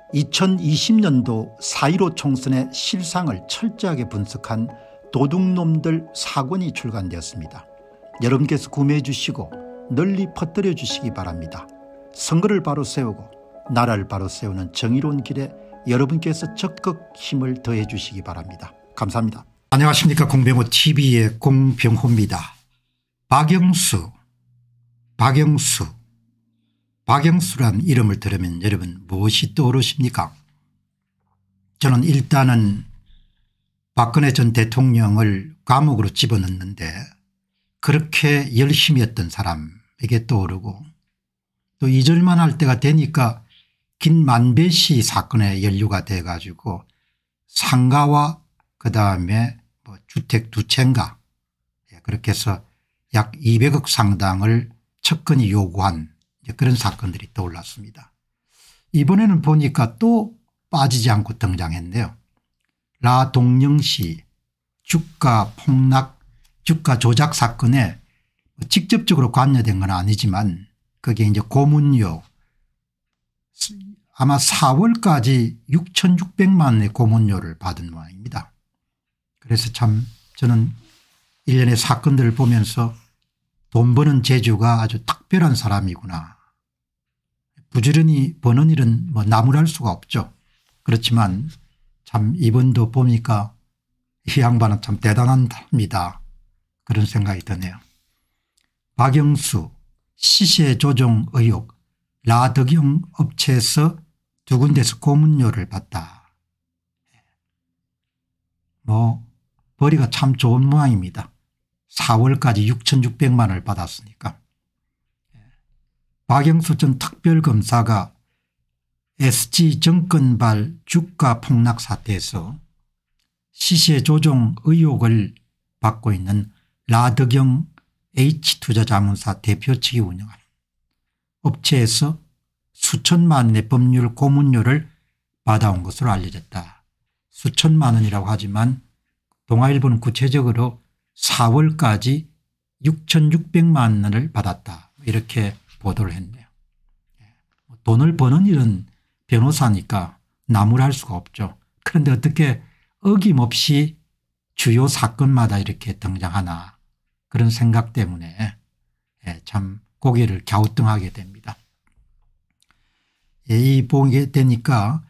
2020년도 4.15 총선의 실상을 철저하게 분석한 도둑놈들 4권이 출간되었습니다. 여러분께서 구매해 주시고 널리 퍼뜨려 주시기 바랍니다. 선거를 바로 세우고 나라를 바로 세우는 정의로운 길에 여러분께서 적극 힘을 더해 주시기 바랍니다. 감사합니다. 안녕하십니까. 공병호TV의 공병호입니다. 박영수란 이름을 들으면 여러분 무엇이 떠오르십니까? 저는 일단은 박근혜 전 대통령을 감옥으로 집어넣는데 그렇게 열심히 했던 사람에게 떠오르고, 또 잊을만 할 때가 되니까 김만배 씨 사건에 연루가 돼 가지고 상가와 그다음에 주택 두 채인가 그렇게 해서 약 200억 상당을 측근이 요구한 그런 사건들이 떠올랐습니다. 이번에는 보니까 또 빠지지 않고 등장했네요. 라동영 씨 주가 폭락 주가 조작 사건에 직접적으로 관여된 건 아니지만 그게 이제 고문료 아마 4월까지 6,600만 원의 고문료를 받은 모양입니다. 그래서 참 저는 일련의 사건들을 보면서 돈 버는 재주가 아주 특별한 사람이구나. 부지런히 버는 일은 나무랄 수가 없죠. 그렇지만 참 이번도 보니까 이 양반은 참 대단한 사람이다. 그런 생각이 드네요. 박영수 시세 조정 의혹 라덕영 업체에서 두 군데서 고문료를 받다. 벌이가 참 좋은 모양입니다. 4월까지 6,600만 원을 받았으니까. 박영수 전 특별검사가 SG정권발 주가 폭락 사태에서 시세 조정 의혹을 받고 있는 라덕영 H투자자문사 대표 측이 운영하는 업체에서 수천만 원의 법률 고문료를 받아온 것으로 알려졌다. 수천만 원이라고 하지만 동아일보는 구체적으로 4월까지 6,600만 원을 받았다. 이렇게 보도를 했네요. 돈을 버는 일은 변호사니까 나무랄 수가 없죠. 그런데 어떻게 어김없이 주요 사건마다 이렇게 등장하나, 그런 생각 때문에 참 고개를 갸우뚱하게 됩니다. 이 보게 되니까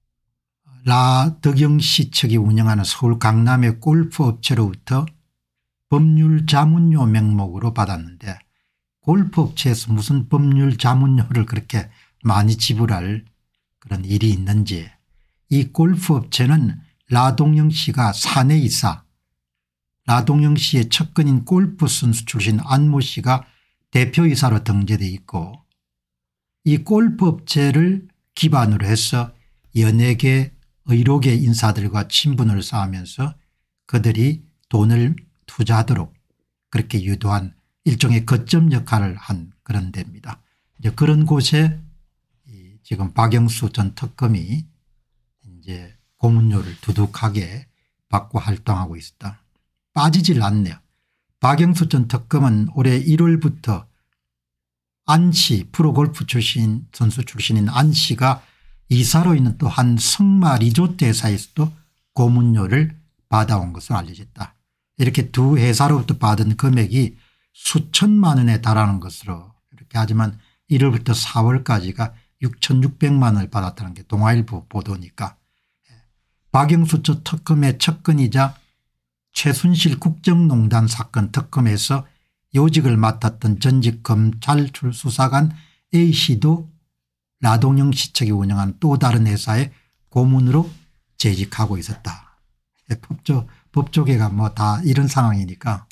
라덕영 씨 측이 운영하는 서울 강남의 골프업체로부터 법률 자문료 명목으로 받았는데, 골프업체에서 무슨 법률 자문료를 그렇게 많이 지불할 그런 일이 있는지, 이 골프업체는 라동영 씨가 사내이사, 라동영 씨의 측근인 골프 선수 출신 안모 씨가 대표이사로 등재되어 있고, 이 골프업체를 기반으로 해서 연예계 의료계 인사들과 친분을 쌓으면서 그들이 돈을 투자하도록 그렇게 유도한 일종의 거점 역할을 한 그런 데입니다. 이제 그런 곳에 지금 박영수 전 특검이 이제 고문료를 두둑하게 받고 활동하고 있었다. 빠지질 않네요. 박영수 전 특검은 올해 1월부터 안씨 프로골프 출신 선수 출신인 안씨가 이사로 있는 또 한 성마 리조트 회사에서도 고문료를 받아온 것으로 알려졌다. 이렇게 두 회사로부터 받은 금액이 수천만 원에 달하는 것으로 이렇게 하지만 1월부터 4월까지가 6,600만 원을 받았다는 게 동아일보 보도니까, 박영수 전 특검의 측근이자 최순실 국정농단 사건 특검에서 요직을 맡았던 전직 검찰 수사관 A씨도 라동영 씨 측이 운영한 또 다른 회사에 고문으로 재직하고 있었다. 법조계가 다 이런 상황이니까.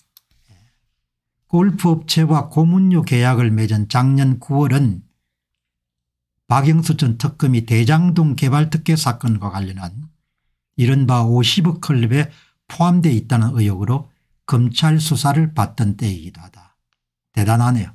골프업체와 고문료 계약을 맺은 작년 9월은 박영수 전 특검이 대장동 개발특혜 사건과 관련한 이른바 50억 클럽에 포함되어 있다는 의혹으로 검찰 수사를 받던 때이기도 하다. 대단하네요.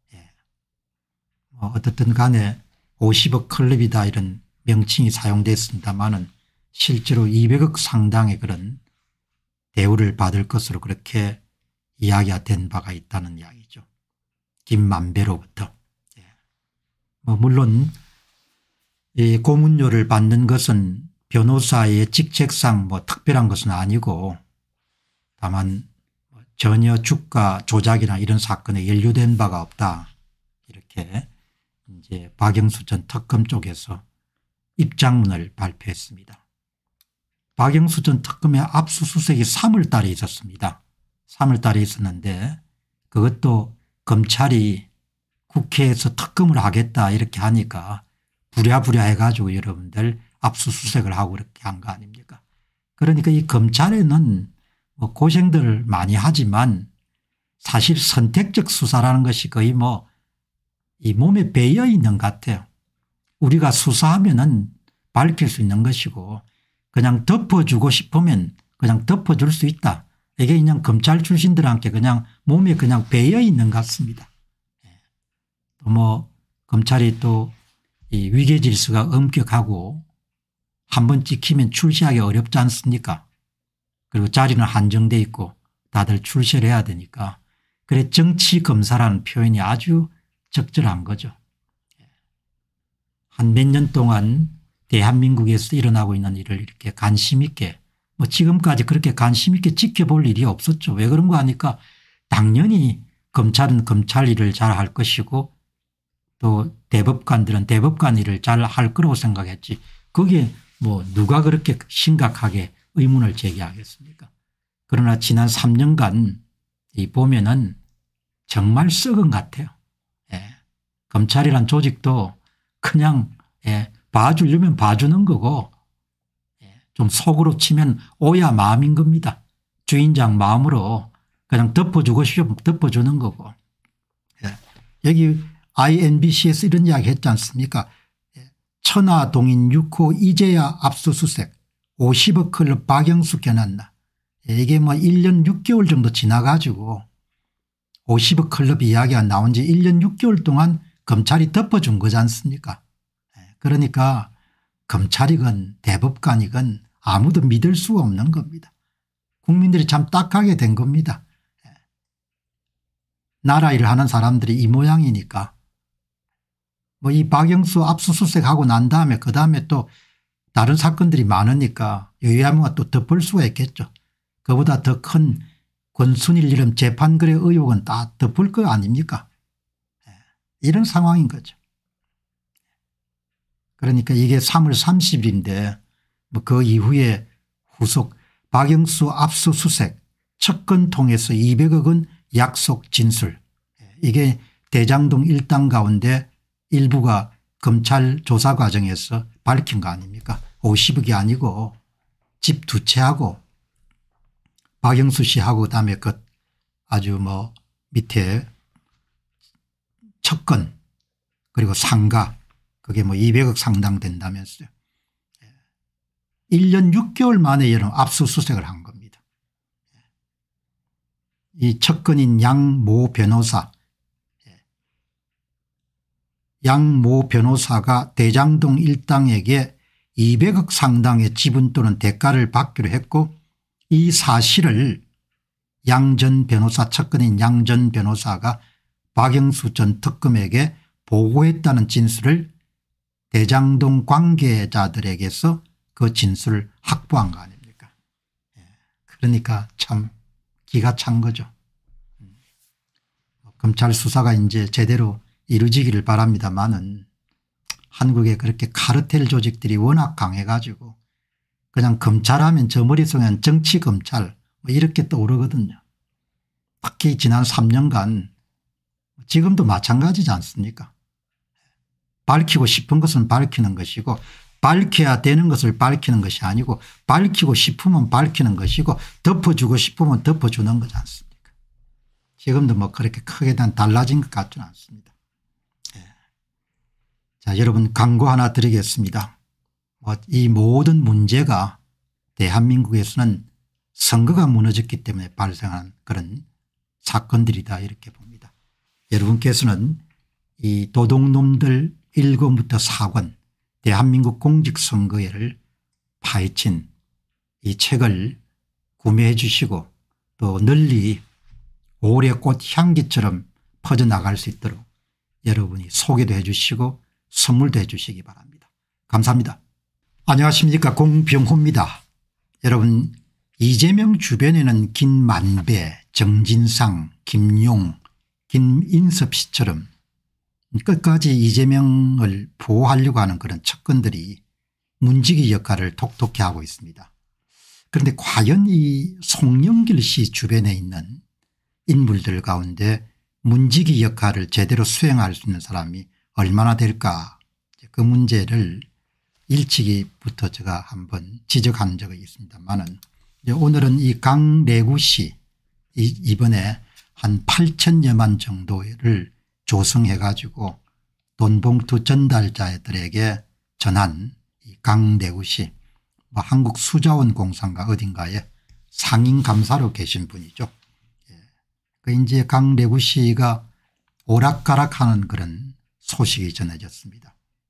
어떻든 간에 50억 클럽이다 이런 명칭이 사용됐습니다마는 실제로 200억 상당의 그런 대우를 받을 것으로 그렇게 이야기가 된 바가 있다는 이야기죠. 김만배로부터. 물론 이 고문료를 받는 것은 변호사의 직책상 뭐 특별한 것은 아니고 다만 전혀 주가 조작이나 이런 사건에 연루된 바가 없다. 이렇게 이제 박영수 전 특검 쪽에서 입장문을 발표했습니다. 박영수 전 특검의 압수수색이 3월 달에 있었습니다. 3월 달에 있었는데 그것도 검찰이 국회에서 특검을 하겠다 이렇게 하니까 부랴부랴 해가지고 여러분들 압수수색을 하고 그렇게 한 거 아닙니까? 그러니까 이 검찰에는 뭐 고생들을 많이 하지만 사실 선택적 수사라는 것이 거의 뭐 이 몸에 배어 있는 것 같아요. 우리가 수사하면은 밝힐 수 있는 것이고 그냥 덮어주고 싶으면 그냥 덮어줄 수 있다. 이게 그냥 검찰 출신들한테 그냥 몸에 그냥 배어 있는 것 같습니다. 또 뭐 검찰이 또 이 위계 질서가 엄격하고 한번 찍히면 출시하기 어렵지 않습니까? 그리고 자리는 한정돼 있고 다들 출시를 해야 되니까 그래 정치 검사라는 표현이 아주 적절한 거죠. 한 몇 년 동안 대한민국에서 일어나고 있는 일을 이렇게 관심 있게 뭐 지금까지 그렇게 관심 있게 지켜볼 일이 없었죠. 왜 그런 거 하니까 당연히 검찰은 검찰 일을 잘 할 것이고 또 대법관들은 대법관 일을 잘 할 거라고 생각했지 거기에 뭐 누가 그렇게 심각하게 의문을 제기하겠습니까? 그러나 지난 3년간 이 보면은 정말 썩은 것 같아요. 예. 검찰이란 조직도 그냥 봐주려면 봐주는 거고 좀 속으로 치면 오야 마음인 겁니다. 주인장 마음으로 그냥 덮어주고 싶으면 덮어주는 거고. 여기 INBC에서 이런 이야기 했지 않습니까? 천하동인 6호 이제야 압수수색 50억 클럽 박영수 견한다. 이게 뭐 1년 6개월 정도 지나가지고 50억 클럽 이야기가 나온 지 1년 6개월 동안 검찰이 덮어준 거지 않습니까? 그러니까 검찰이건 대법관이건 아무도 믿을 수가 없는 겁니다. 국민들이 참 딱하게 된 겁니다. 나라 일을 하는 사람들이 이 모양이니까 뭐 이 박영수 압수수색하고 난 다음에 그다음에 또 다른 사건들이 많으니까 여야무가 또 덮을 수가 있겠죠. 그보다 더 큰 권순일 이름 재판거래 의혹은 다 덮을 거 아닙니까? 이런 상황인 거죠. 그러니까 이게 3월 30일인데 뭐 그 이후에 후속 박영수 압수수색 첫 건 통해서 200억 원 약속 진술 이게 대장동 일당 가운데 일부가 검찰 조사 과정에서 밝힌 거 아닙니까? 50억이 아니고 집 2채하고 박영수 씨하고 그다음에 그 아주 뭐 밑에 첫 건 그리고 상가 그게 뭐 200억 상당 된다면서요. 1년 6개월 만에 이런 압수수색을 한 겁니다. 이 첫 건인 양모 변호사 양모 변호사가 대장동 일당에게 200억 상당의 지분 또는 대가를 받기로 했고 이 사실을 양 전 변호사 첫 건인 양 전 변호사가 박영수 전 특검에게 보고했다는 진술을 대장동 관계자들에게서 그 진술을 확보한 거 아닙니까? 그러니까 참 기가 찬 거죠. 검찰 수사가 이제 제대로 이루어지기를 바랍니다마는 한국에 그렇게 카르텔 조직들이 워낙 강해 가지고 그냥 검찰하면 저 머릿속에는 정치 검찰 뭐 이렇게 떠오르거든요. 특히 지난 3년간 지금도 마찬가지지 않습니까? 밝히고 싶은 것은 밝히는 것이고 밝혀야 되는 것을 밝히는 것이 아니고 밝히고 싶으면 밝히는 것이고 덮어주고 싶으면 덮어주는 거지 않습니까? 지금도 뭐 그렇게 크게 달라진 것 같지는 않습니다. 자, 여러분 광고 하나 드리겠습니다. 이 모든 문제가 대한민국에서는 선거가 무너졌기 때문에 발생한 그런 사건들이다 이렇게 봅니다. 여러분께서는 이 도둑놈들 1권부터 4권 대한민국 공직선거를 파헤친 이 책을 구매해 주시고 또 널리 올해 꽃 향기처럼 퍼져나갈 수 있도록 여러분이 소개도 해 주시고 선물도 해 주시기 바랍니다. 감사합니다. 안녕하십니까, 공병호입니다. 여러분, 이재명 주변에는 김만배, 정진상, 김용, 김인섭 씨처럼 끝까지 이재명을 보호하려고 하는 그런 측근들이 문지기 역할을 톡톡히 하고 있습니다. 그런데 과연 이 송영길 씨 주변에 있는 인물들 가운데 문지기 역할을 제대로 수행할 수 있는 사람이 얼마나 될까, 그 문제를 일찍이부터 제가 한번 지적한 적이 있습니다만은, 오늘은 이 강래구 씨 이번에 한 8천여만 정도를 조성해 가지고 돈봉투 전달자들에게 전한 이 강래구 씨, 한국수자원공사인가 어딘가에 상임감사로 계신 분이죠. 그 이제 강래구 씨가 오락가락하는 그런 소식이 전해졌습니다.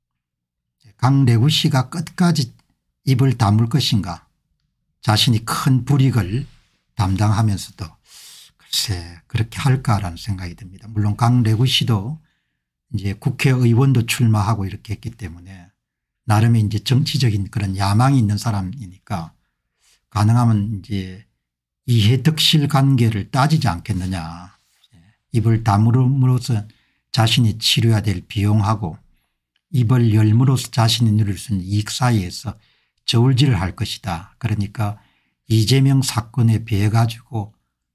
강래구 씨가 끝까지 입을 다물 것인가, 자신이 큰 불이익을 담당하면서도 글쎄 그렇게 할까라는 생각이 듭니다. 물론 강래구 씨도 이제 국회의원도 출마하고 이렇게 했기 때문에 나름의 이제 정치적인 그런 야망이 있는 사람이니까 가능하면 이제 이해득실 관계를 따지지 않겠느냐. 입을 다물음으로써 자신이 치료해야 될 비용하고 입을 열므로써 자신이 누릴 수 있는 이익 사이에서 저울질을 할 것이다. 그러니까 이재명 사건에 비해 가지고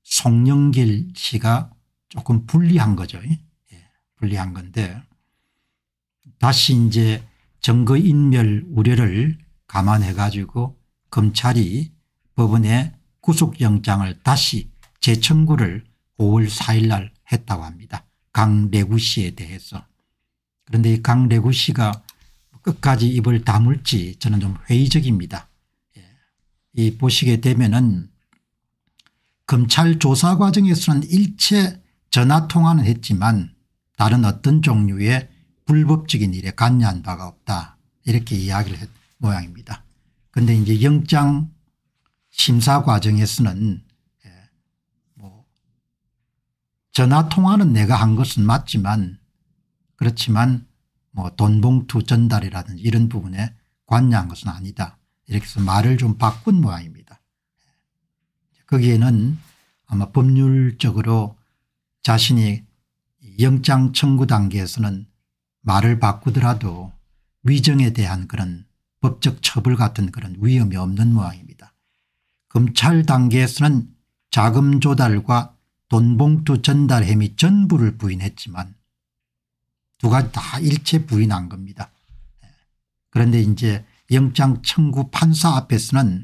송영길 씨가 조금 불리한 거죠. 불리한 건데, 다시 이제 증거인멸 우려를 감안해 가지고 검찰이 법원에 구속영장을 다시 재청구를 5월 4일 날 했다고 합니다. 강래구 씨에 대해서. 그런데 이 강래구 씨가 끝까지 입을 다물지 저는 좀 회의적입니다. 이 보시게 되면은 검찰 조사 과정에서는 일체 전화통화는 했지만 다른 어떤 종류의 불법적인 일에 관여한 바가 없다, 이렇게 이야기를 했 모양입니다. 그런데 이제 영장 심사 과정에서는 전화통화는 내가 한 것은 맞지만, 그렇지만 돈봉투 전달이라든지 이런 부분에 관여한 것은 아니다, 이렇게 해서 말을 좀 바꾼 모양입니다. 거기에는 아마 법률적으로 자신이 영장 청구 단계에서는 말을 바꾸더라도 위정에 대한 그런 법적 처벌 같은 그런 위험이 없는 모양입니다. 검찰 단계에서는 자금 조달과 돈봉투 전달 혐의 전부를 부인했지만 두 가지 다 일체 부인한 겁니다. 그런데 이제 영장 청구 판사 앞에서는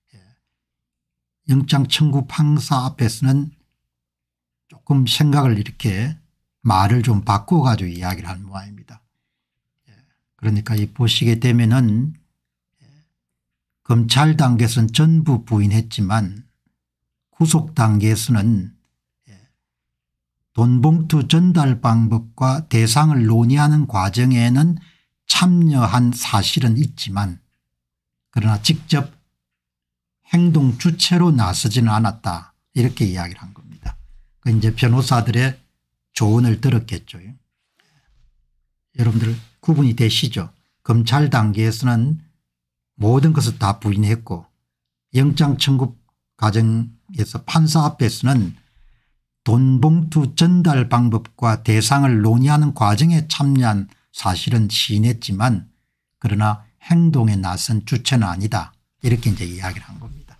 조금 생각을 이렇게 말을 좀 바꿔 가지고 이야기를 하는 모양입니다. 그러니까 이 보시게 되면은 검찰 단계에서는 전부 부인했지만 구속 단계에서는 돈봉투 전달 방법과 대상을 논의하는 과정에는 참여한 사실은 있지만 그러나 직접 행동 주체로 나서지는 않았다, 이렇게 이야기를 한 겁니다. 그 이제 변호사들의 조언을 들었겠죠. 여러분들 구분이 되시죠? 검찰 단계에서는 모든 것을 다 부인했고 영장 청구 과정에서 판사 앞에서는 돈봉투 전달 방법과 대상을 논의하는 과정에 참여한 사실은 시인했지만 그러나 행동에 나선 주체는 아니다, 이렇게 이제 이야기를 한 겁니다.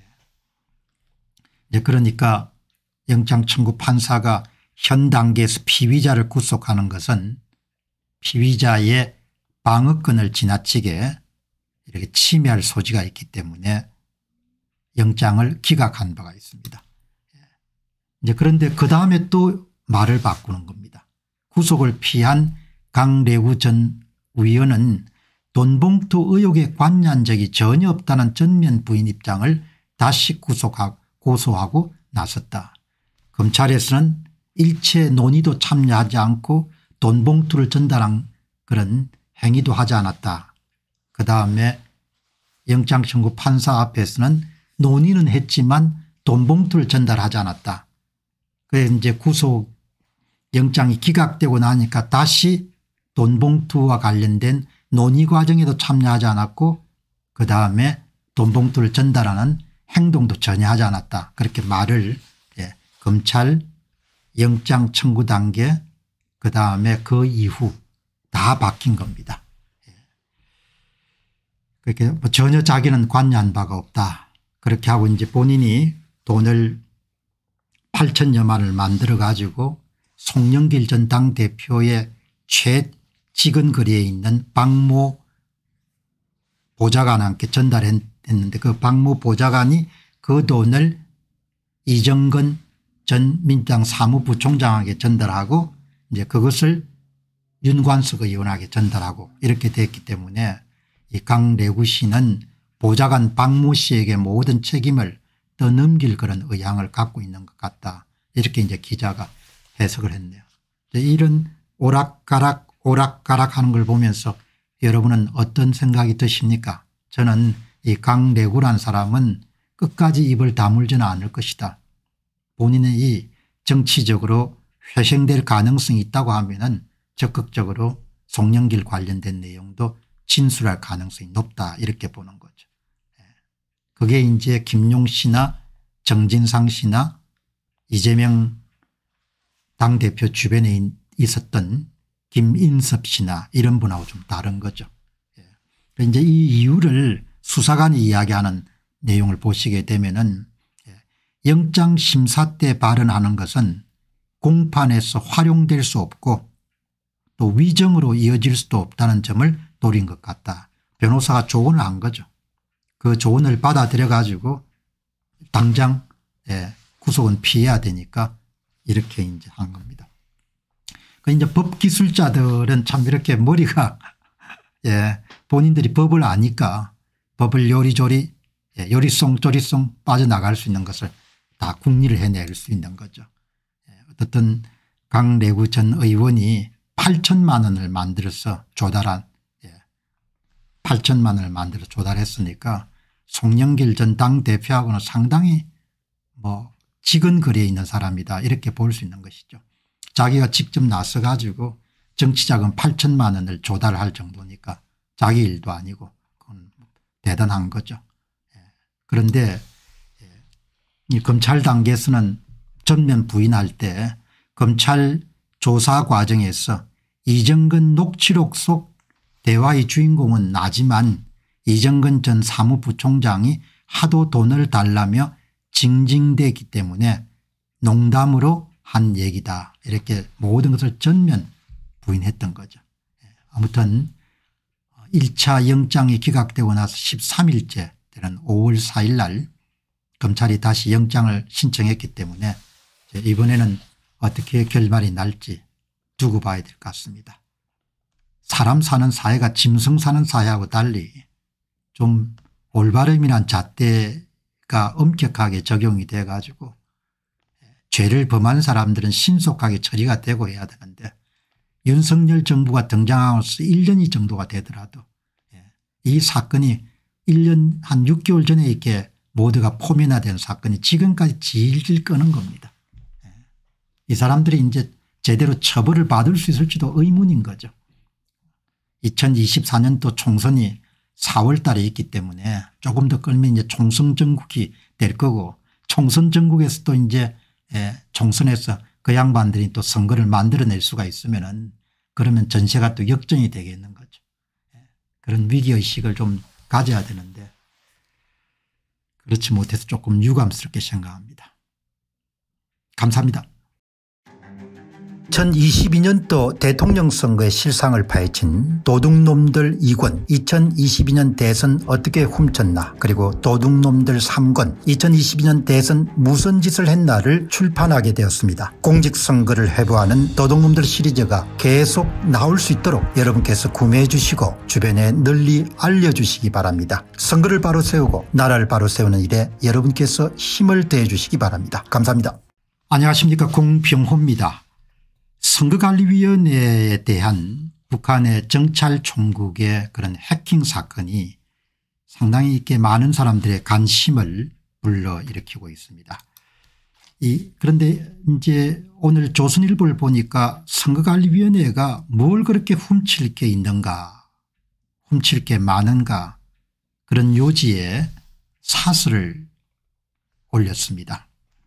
그러니까 영장 청구 판사가 현 단계에서 피의자를 구속하는 것은 피의자의 방어권을 지나치게 이렇게 침해할 소지가 있기 때문에 영장을 기각한 바가 있습니다. 이제 그런데 그 다음에 또 말을 바꾸는 겁니다. 구속을 피한 강래구 전 의원은 돈봉투 의혹에 관여한 적이 전혀 없다는 전면 부인 입장을 다시 고소하고 나섰다. 검찰에서는 일체 논의도 참여하지 않고 돈봉투를 전달한 그런 행위도 하지 않았다. 그다음에 영장 청구 판사 앞에서는 논의는 했지만 돈봉투를 전달하지 않았다. 그래서 이제 구속 영장이 기각되고 나니까 다시 돈봉투와 관련된 논의 과정에도 참여하지 않았고 그다음에 돈 봉투를 전달하는 행동도 전혀 하지 않았다. 그렇게 말을 검찰 영장 청구 단계 그다음에 그 이후 다 바뀐 겁니다. 그렇게 뭐 전혀 자기는 관여한 바가 없다. 그렇게 하고 이제 본인이 돈을 8천여만 원을 만들어 가지고 송영길 전 당대표의 최직은 거리에 있는 박모 보좌관한테 전달했는데 그 박모 보좌관이 그 돈을 이정근 전 민주당 사무부총장에게 전달하고 이제 그것을 윤관석 의원에게 전달하고 이렇게 됐기 때문에 이 강래구 씨는 보좌관 박모 씨에게 모든 책임을 떠넘길 그런 의향을 갖고 있는 것 같다. 이렇게 이제 기자가 해석을 했네요. 이런 오락가락 오락가락 하는 걸 보면서 여러분은 어떤 생각이 드십니까? 저는 이 강래구란 사람은 끝까지 입을 다물지는 않을 것이다. 본인의 이 정치적으로 회생될 가능성이 있다고 하면은 적극적으로 송영길 관련된 내용도 진술할 가능성이 높다 이렇게 보는 거죠. 그게 이제 김용 씨나 정진상 씨나 이재명 당대표 주변에 있었던 김인섭 씨나 이런 분하고 좀 다른 거죠. 이제 이 이유를 수사관이 이야기하는 내용을 보시게 되면은 영장심사 때 발언하는 것은 공판에서 활용될 수 없고 또 위정으로 이어질 수도 없다는 점을 노린 것 같다. 변호사가 조언을 한 거죠. 그 조언을 받아들여 가지고 당장 구속은 피해야 되니까 이렇게 이제 한 겁니다. 그 이제 법기술자들은 참 이렇게 머리가 본인들이 법을 아니까 법을 요리조리 요리송 조리송 빠져나갈 수 있는 것을 다 궁리를 해낼 수 있는 거죠. 어떻든 강래구 전 의원이 8천만 원을 만들어서 조달한 8천만 원을 만들어 조달했으니까 송영길 전 당대표하고는 상당히 뭐 직언거리에 있는 사람이다 이렇게 볼 수 있는 것이죠. 자기가 직접 나서 가지고 정치자금 8천만 원을 조달할 정도니까 자기 일도 아니고 그건 대단한 거죠. 그런데 이 검찰 단계에서는 전면 부인할 때 검찰 조사 과정에서 이정근 녹취록 속 대화의 주인공은 나지만 이정근 전 사무부총장이 하도 돈을 달라며 징징대기 때문에 농담으로 한 얘기다 이렇게 모든 것을 전면 부인했던 거죠. 아무튼 1차 영장이 기각되고 나서 13일째 되는 5월 4일 날 검찰이 다시 영장을 신청했기 때문에 이번에는 어떻게 결말이 날지 두고 봐야 될 것 같습니다. 사람 사는 사회가 짐승 사는 사회하고 달리 좀 올바름이란 잣대가 엄격하게 적용이 돼 가지고 죄를 범한 사람들은 신속하게 처리가 되고 해야 되는데 윤석열 정부가 등장하고서 1년이 정도가 되더라도 이 사건이 1년 한 6개월 전에 이렇게 모두가 포면화된 사건이 지금까지 질질 끄는 겁니다. 이 사람들이 이제 제대로 처벌을 받을 수 있을지도 의문인 거죠. 2024년도 총선이 4월 달에 있기 때문에 조금 더 끌면 이제 총선 전국이 될 거고 총선 전국에서 또 이제 총선에서 그 양반들이 또 선거를 만들어낼 수가 있으면은 그러면 전세가 또 역전이 되겠는 거죠. 그런 위기의식을 좀 가져야 되는데 그렇지 못해서 조금 유감스럽게 생각합니다. 감사합니다. 2022년도 대통령 선거의 실상을 파헤친 도둑놈들 2권 2022년 대선 어떻게 훔쳤나 그리고 도둑놈들 3권 2022년 대선 무슨 짓을 했나를 출판하게 되었습니다. 공직선거를 해부하는 도둑놈들 시리즈가 계속 나올 수 있도록 여러분께서 구매해 주시고 주변에 널리 알려주시기 바랍니다. 선거를 바로 세우고 나라를 바로 세우는 일에 여러분께서 힘을 더해 주시기 바랍니다. 감사합니다. 안녕하십니까, 공병호입니다. 선거관리위원회에 대한 북한의 정찰총국의 그런 해킹 사건이 상당히 이렇게 많은 사람들의 관심을 불러일으키고 있습니다. 그런데 이제 오늘 조선일보를 보니까 선거관리위원회가 뭘 그렇게 훔칠 게 있는가 훔칠 게 많은가 그런 요지에 사설을 올렸습니다.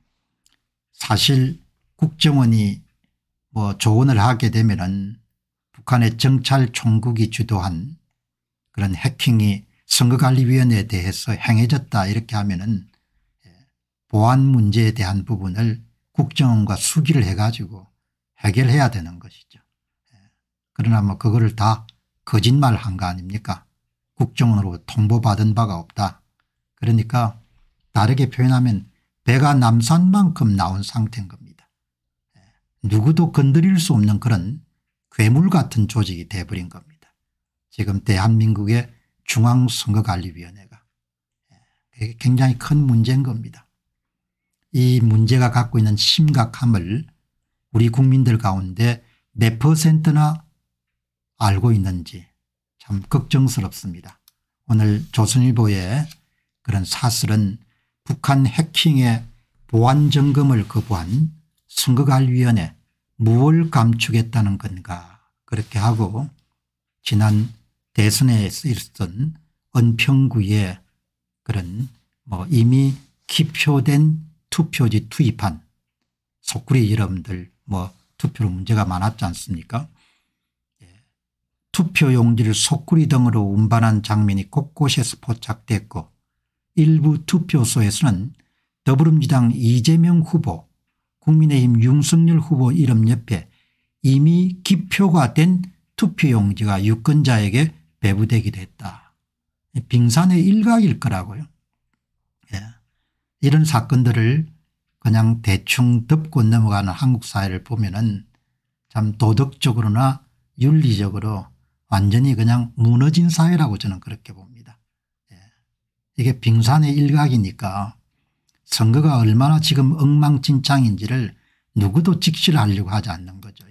사실 국정원이 조언을 하게 되면은 북한의 정찰 총국이 주도한 그런 해킹이 선거관리위원회에 대해서 행해졌다 이렇게 하면은 보안 문제에 대한 부분을 국정원과 수기를 해가지고 해결해야 되는 것이죠. 그러나 그거를 다 거짓말한 거 아닙니까? 국정원으로 통보받은 바가 없다. 그러니까 다르게 표현하면 배가 남산만큼 나온 상태인 겁니다. 누구도 건드릴 수 없는 그런 괴물 같은 조직이 돼버린 겁니다. 지금 대한민국의 중앙선거관리위원회가 굉장히 큰 문제인 겁니다. 이 문제가 갖고 있는 심각함을 우리 국민들 가운데 몇 %나 알고 있는지 참 걱정스럽습니다. 오늘 조선일보의 그런 사설은 북한 해킹의 보안 점검을 거부한 선거관리위원회 무엇을 감추겠다는 건가 그렇게 하고 지난 대선에 있었던 은평구의 그런 이미 기표된 투표지 투입한 속구리 여러분들 투표로 문제가 많았지 않습니까? 투표용지를 속구리 등으로 운반한 장면이 곳곳에서 포착됐고 일부 투표소에서는 더불어민주당 이재명 후보 국민의힘 윤석열 후보 이름 옆에 이미 기표가 된 투표용지가 유권자에게 배부되기도 했다. 빙산의 일각일 거라고요. 이런 사건들을 그냥 대충 덮고 넘어가는 한국 사회를 보면은 참 도덕적으로나 윤리적으로 완전히 그냥 무너진 사회라고 저는 그렇게 봅니다. 이게 빙산의 일각이니까 선거가 얼마나 지금 엉망진창인지를 누구도 직시하려고 하지 않는 거죠.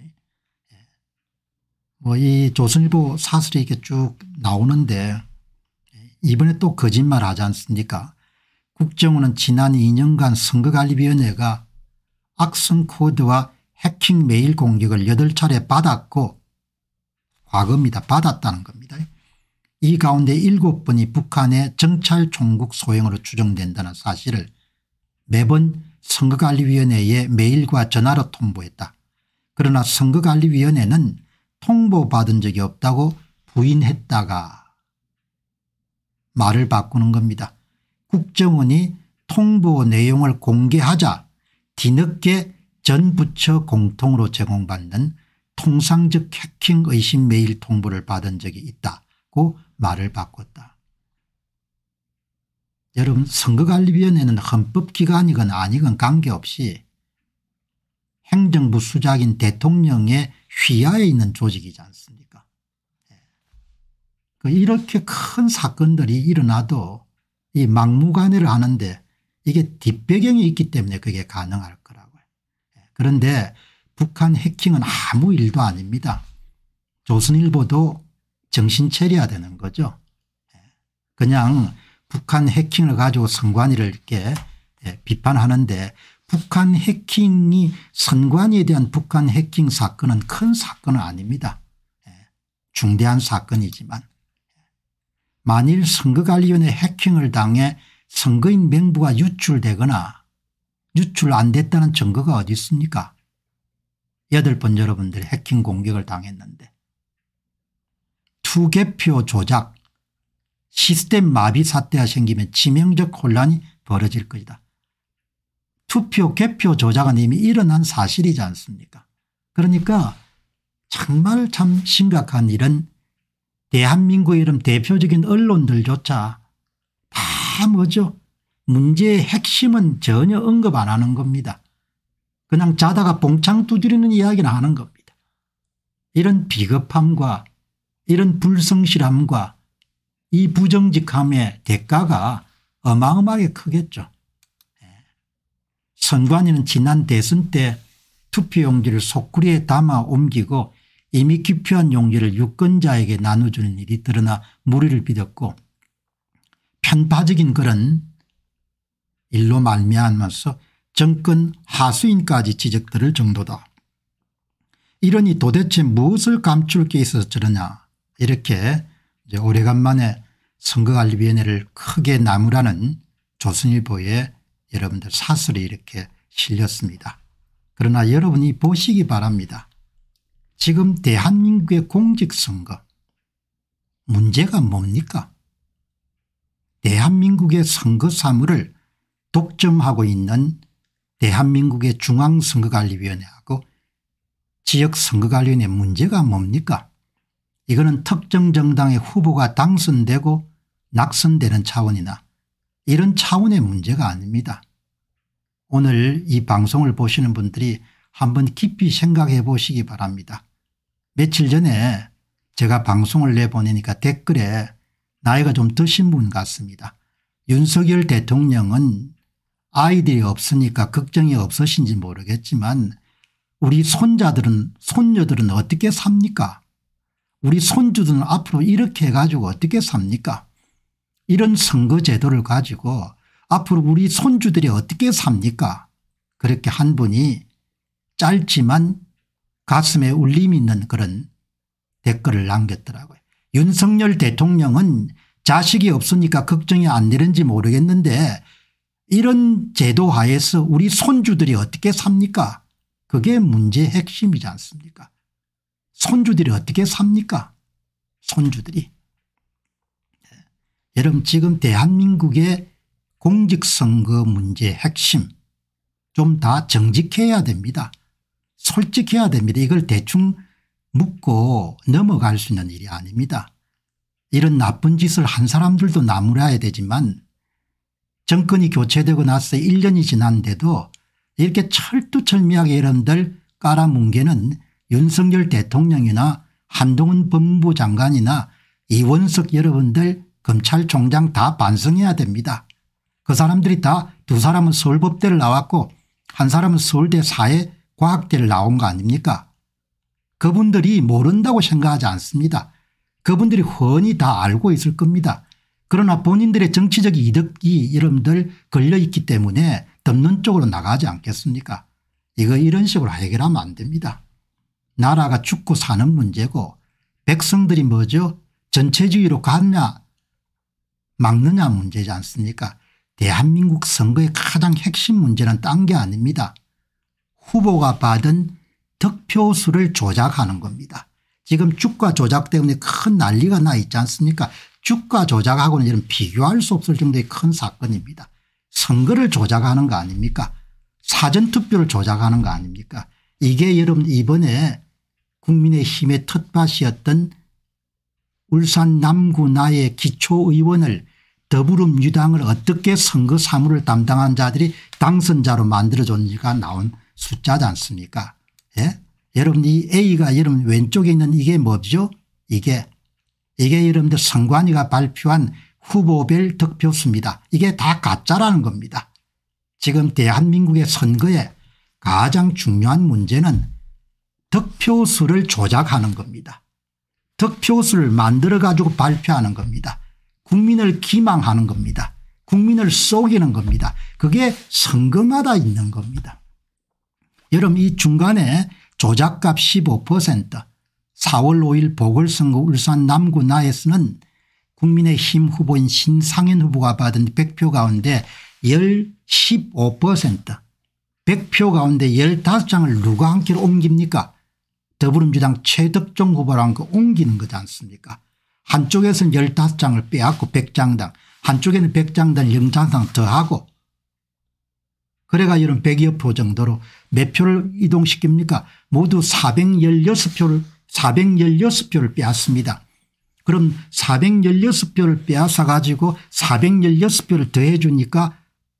이 조선일보 사설이 이렇게 쭉 나오는데 이번에 또 거짓말 하지 않습니까? 국정원은 지난 2년간 선거관리위원회가 악성 코드와 해킹 메일 공격을 8차례 받았고 과거입니다. 받았다는 겁니다. 이 가운데 7번이 북한의 정찰 총국 소행으로 추정된다는 사실을 매번 선거관리위원회에 메일과 전화로 통보했다. 그러나 선거관리위원회는 통보받은 적이 없다고 부인했다가 말을 바꾸는 겁니다. 국정원이 통보 내용을 공개하자 뒤늦게 전 부처 공통으로 제공받는 통상적 해킹 의심 메일 통보를 받은 적이 있다고 말을 바꿨다. 여러분 선거관리위원회는 헌법기관이건 아니건 관계없이 행정부 수장인 대통령의 휘하에 있는 조직이지 않습니까? 이렇게 큰 사건들이 일어나도 이 막무가내를 하는데 이게 뒷배경이 있기 때문에 그게 가능할 거라고요. 그런데 북한 해킹은 아무 일도 아닙니다. 조선일보도 정신 차려야 되는 거죠. 그냥 북한 해킹을 가지고 선관위를 이렇게 비판하는데 북한 해킹이 선관위에 대한 북한 해킹 사건은 큰 사건은 아닙니다. 중대한 사건이지만 만일 선거관리위원회 해킹을 당해 선거인 명부가 유출되거나 유출 안 됐다는 증거가 어디 있습니까? 8번 여러분들 해킹 공격을 당했는데 투개표 조작 시스템 마비 사태가 생기면 치명적 혼란이 벌어질 것이다. 투표 개표 조작은 이미 일어난 사실이지 않습니까? 그러니까 정말 참 심각한 일은 대한민국의 이런 대표적인 언론들조차 다 뭐죠? 문제의 핵심은 전혀 언급 안 하는 겁니다. 그냥 자다가 봉창 두드리는 이야기는 하는 겁니다. 이런 비겁함과 이런 불성실함과 이 부정직함의 대가가 어마어마하게 크겠죠. 선관위는 지난 대선 때 투표용지를 속구리에 담아 옮기고 이미 기표한 용지를 유권자에게 나눠주는 일이 드러나 물의를 빚었고 편파적인 그런 일로 말미암아서 정권 하수인까지 지적들을 정도다. 이러니 도대체 무엇을 감출 게 있어서 저러냐 이렇게 이제 오래간만에 선거관리위원회를 크게 나무라는 조선일보에 여러분들 사설이 이렇게 실렸습니다. 그러나 여러분이 보시기 바랍니다. 지금 대한민국의 공직선거 문제가 뭡니까? 대한민국의 선거 사무를 독점하고 있는 대한민국의 중앙선거관리위원회하고 지역선거관리위원회 문제가 뭡니까? 이거는 특정 정당의 후보가 당선되고 낙선되는 차원이나 이런 차원의 문제가 아닙니다. 오늘 이 방송을 보시는 분들이 한번 깊이 생각해 보시기 바랍니다. 며칠 전에 제가 방송을 내보내니까 댓글에 나이가 좀 드신 분 같습니다. 윤석열 대통령은 아이들이 없으니까 걱정이 없으신지 모르겠지만 우리 손녀들은 어떻게 삽니까? 우리 손주들은 앞으로 이렇게 해가지고 어떻게 삽니까? 이런 선거제도를 가지고 앞으로 우리 손주들이 어떻게 삽니까? 그렇게 한 분이 짧지만 가슴에 울림이 있는 그런 댓글을 남겼더라고요. 윤석열 대통령은 자식이 없으니까 걱정이 안 되는지 모르겠는데 이런 제도 하에서 우리 손주들이 어떻게 삽니까? 그게 문제의 핵심이지 않습니까? 손주들이 어떻게 삽니까? 손주들이. 여러분 지금 대한민국의 공직선거 문제의 핵심 좀 다 정직해야 됩니다. 솔직해야 됩니다. 이걸 대충 묻고 넘어갈 수 있는 일이 아닙니다. 이런 나쁜 짓을 한 사람들도 나무라야 되지만 정권이 교체되고 나서 1년이 지났는데도 이렇게 철두철미하게 여러분들 깔아뭉개는 윤석열 대통령이나 한동훈 법무부 장관이나 이원석 여러분들 검찰총장 다 반성해야 됩니다. 그 사람들이 다 두 사람은 서울법대를 나왔고 한 사람은 서울대 사회과학대를 나온 거 아닙니까? 그분들이 모른다고 생각하지 않습니다. 그분들이 훤히 다 알고 있을 겁니다. 그러나 본인들의 정치적 이득이 여러분들 걸려있기 때문에 덮는 쪽으로 나가지 않겠습니까? 이거 이런 식으로 해결하면 안 됩니다. 나라가 죽고 사는 문제고 백성들이 뭐죠? 전체주의로 가느냐 막느냐 문제지 않습니까? 대한민국 선거의 가장 핵심 문제는 딴 게 아닙니다. 후보가 받은 득표수를 조작하는 겁니다. 지금 주가 조작 때문에 큰 난리가 나 있지 않습니까? 주가 조작하고는 이런 비교할 수 없을 정도의 큰 사건입니다. 선거를 조작하는 거 아닙니까? 사전투표를 조작하는 거 아닙니까? 이게 여러분 이번에 국민의힘의 텃밭이었던 울산 남구 나의 기초의원을 더불어민주당을 어떻게 선거 사무를 담당한 자들이 당선자로 만들어줬는지가 나온 숫자지 않습니까? 예? 여러분 이 A가 여러분 왼쪽에 있는 이게 뭐죠? 이게 여러분들 선관위가 발표한 후보별 득표수입니다. 이게 다 가짜라는 겁니다. 지금 대한민국의 선거에 가장 중요한 문제는 득표수를 조작하는 겁니다. 득표수를 만들어 가지고 발표하는 겁니다. 국민을 기망하는 겁니다. 국민을 속이는 겁니다. 그게 선거마다 있는 겁니다. 여러분 이 중간에 조작값 15% 4월 5일 보궐선거 울산 남구 나에서는 국민의힘 후보인 신상현 후보가 받은 100표 가운데 15% 100표 가운데 15장을 누가 한 킬로 옮깁니까? 더불어민주당 최덕종 후보라는 거 옮기는 거지 않습니까? 한쪽에서는 15장을 빼앗고 100장당 한쪽에는 100장당 0장당 더하고 그래가 이런 100여 표 정도로 몇 표를 이동시킵니까? 모두 416표를 빼앗습니다. 그럼 416표를 빼앗아 가지고 416표를 더해 주니까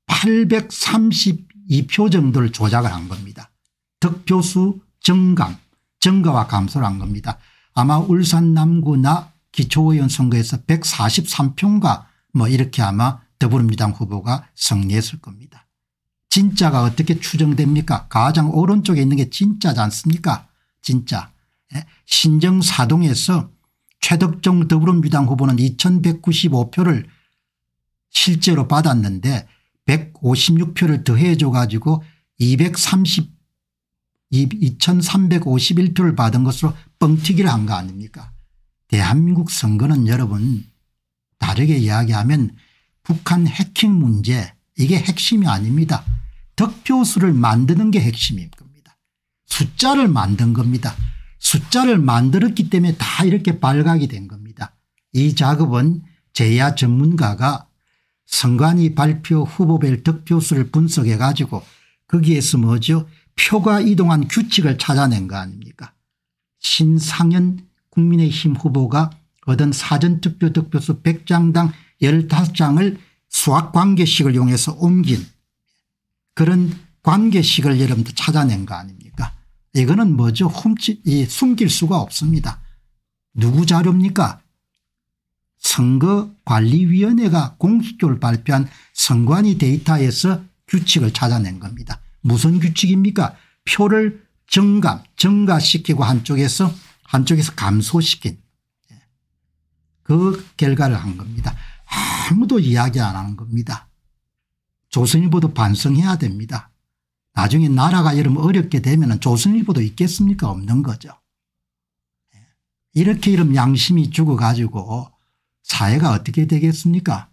832표 정도를 조작을 한 겁니다. 득표수 증가와 감소를 한 겁니다. 아마 울산 남구나 기초의원 선거에서 143표인가 뭐 이렇게 아마 더불어민주당 후보가 승리했을 겁니다. 진짜가 어떻게 추정됩니까? 가장 오른쪽에 있는 게 진짜지 않습니까? 진짜. 신정사동에서 최덕종 더불어민주당 후보는 2195표를 실제로 받았는데 156표를 더해줘 가지고 2351표를 받은 것으로 뻥튀기를 한 거 아닙니까? 대한민국 선거는 여러분 다르게 이야기하면 북한 해킹 문제 이게 핵심이 아닙니다. 득표수를 만드는 게 핵심인 겁니다. 숫자를 만든 겁니다. 숫자를 만들었기 때문에 다 이렇게 발각이 된 겁니다. 이 작업은 제야 전문가가 선관위 발표 후보별 득표수를 분석해 가지고 거기에서 뭐죠? 표가 이동한 규칙을 찾아낸 거 아닙니까? 신상현 국민의힘 후보가 얻은 사전투표 득표수 100장당 15장을 수학관계식을 이용해서 옮긴 그런 관계식을 여러분들 찾아낸 거 아닙니까? 이거는 뭐죠? 숨길 수가 없습니다. 누구 자료입니까? 선거관리위원회가 공식적으로 발표한 선관위 데이터에서 규칙을 찾아낸 겁니다. 무슨 규칙입니까? 표를 증가시키고 한쪽에서 감소시킨 그 결과를 한 겁니다. 아무도 이야기 안 하는 겁니다. 조선일보도 반성해야 됩니다. 나중에 나라가 여러분 어렵게 되면 조선일보도 있겠습니까? 없는 거죠. 이렇게 이런 양심이 죽어가지고 사회가 어떻게 되겠습니까?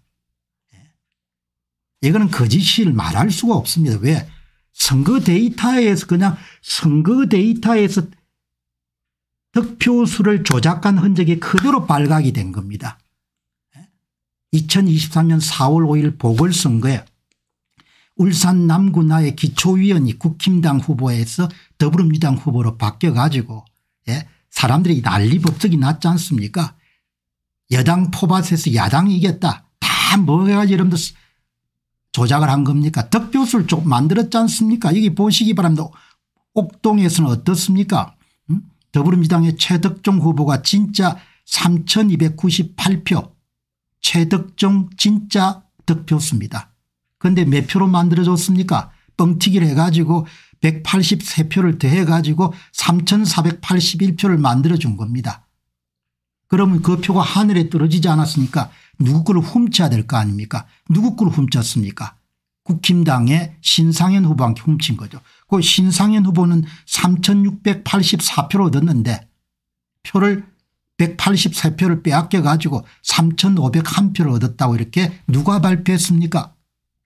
이거는 거짓을 말할 수가 없습니다. 왜? 선거 데이터에서 득표수를 조작한 흔적이 그대로 발각이 된 겁니다. 2023년 4월 5일 보궐선거에 울산 남구나의 기초위원이 국힘당 후보에서 더불어민주당 후보로 바뀌어 가지고 사람들이 난리법석이 났지 않습니까? 여당 포밭에서 야당이 이겼다. 다 뭐가 여러분들 조작을 한 겁니까? 득표수를 좀 만들었지 않습니까? 여기 보시기 바랍니다. 옥동에서는 어떻습니까? 더불어민주당의 최덕종 후보가 진짜 3298표 최덕종 진짜 득표수입니다. 그런데 몇 표로 만들어졌습니까? 뻥튀기를 해가지고 183표를 더해가지고 3481표를 만들어준 겁니다. 그러면 그 표가 하늘에 떨어지지 않았으니까 누구 거를 훔쳐야 될 거 아닙니까? 누구 거를 훔쳤습니까? 국힘당의 신상현 후보한테 훔친 거죠. 그 신상현 후보는 3684표를 얻었는데 표를 183표를 빼앗겨 가지고 3501표를 얻었다고 이렇게 누가 발표했습니까?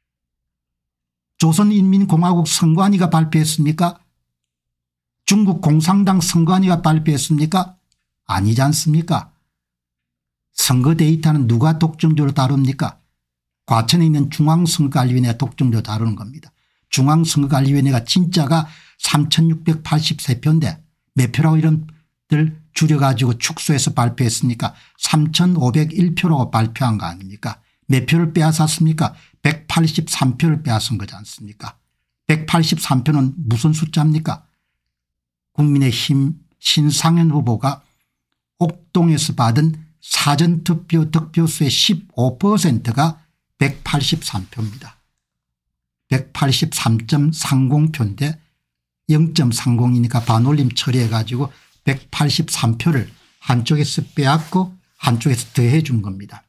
조선인민공화국 선관위가 발표했습니까? 중국 공산당 선관위가 발표했습니까? 아니지 않습니까? 선거 데이터는 누가 독점적으로 다룹니까? 과천에 있는 중앙선거관리위원회가 독점적으로 다루는 겁니다. 중앙선거관리위원회가 진짜가 3683표인데 몇 표라고 이름들 줄여가지고 축소해서 발표했습니까? 3501표라고 발표한 거 아닙니까? 몇 표를 빼앗았습니까? 183표를 빼앗은 거지 않습니까? 183표는 무슨 숫자입니까? 국민의힘 신상현 후보가 옥동에서 받은 사전투표 득표수의 15%가 183표입니다. 183.30표인데 0.30이니까 반올림 처리해 가지고 183표를 한쪽에서 빼앗고 한쪽에서 더해 준 겁니다.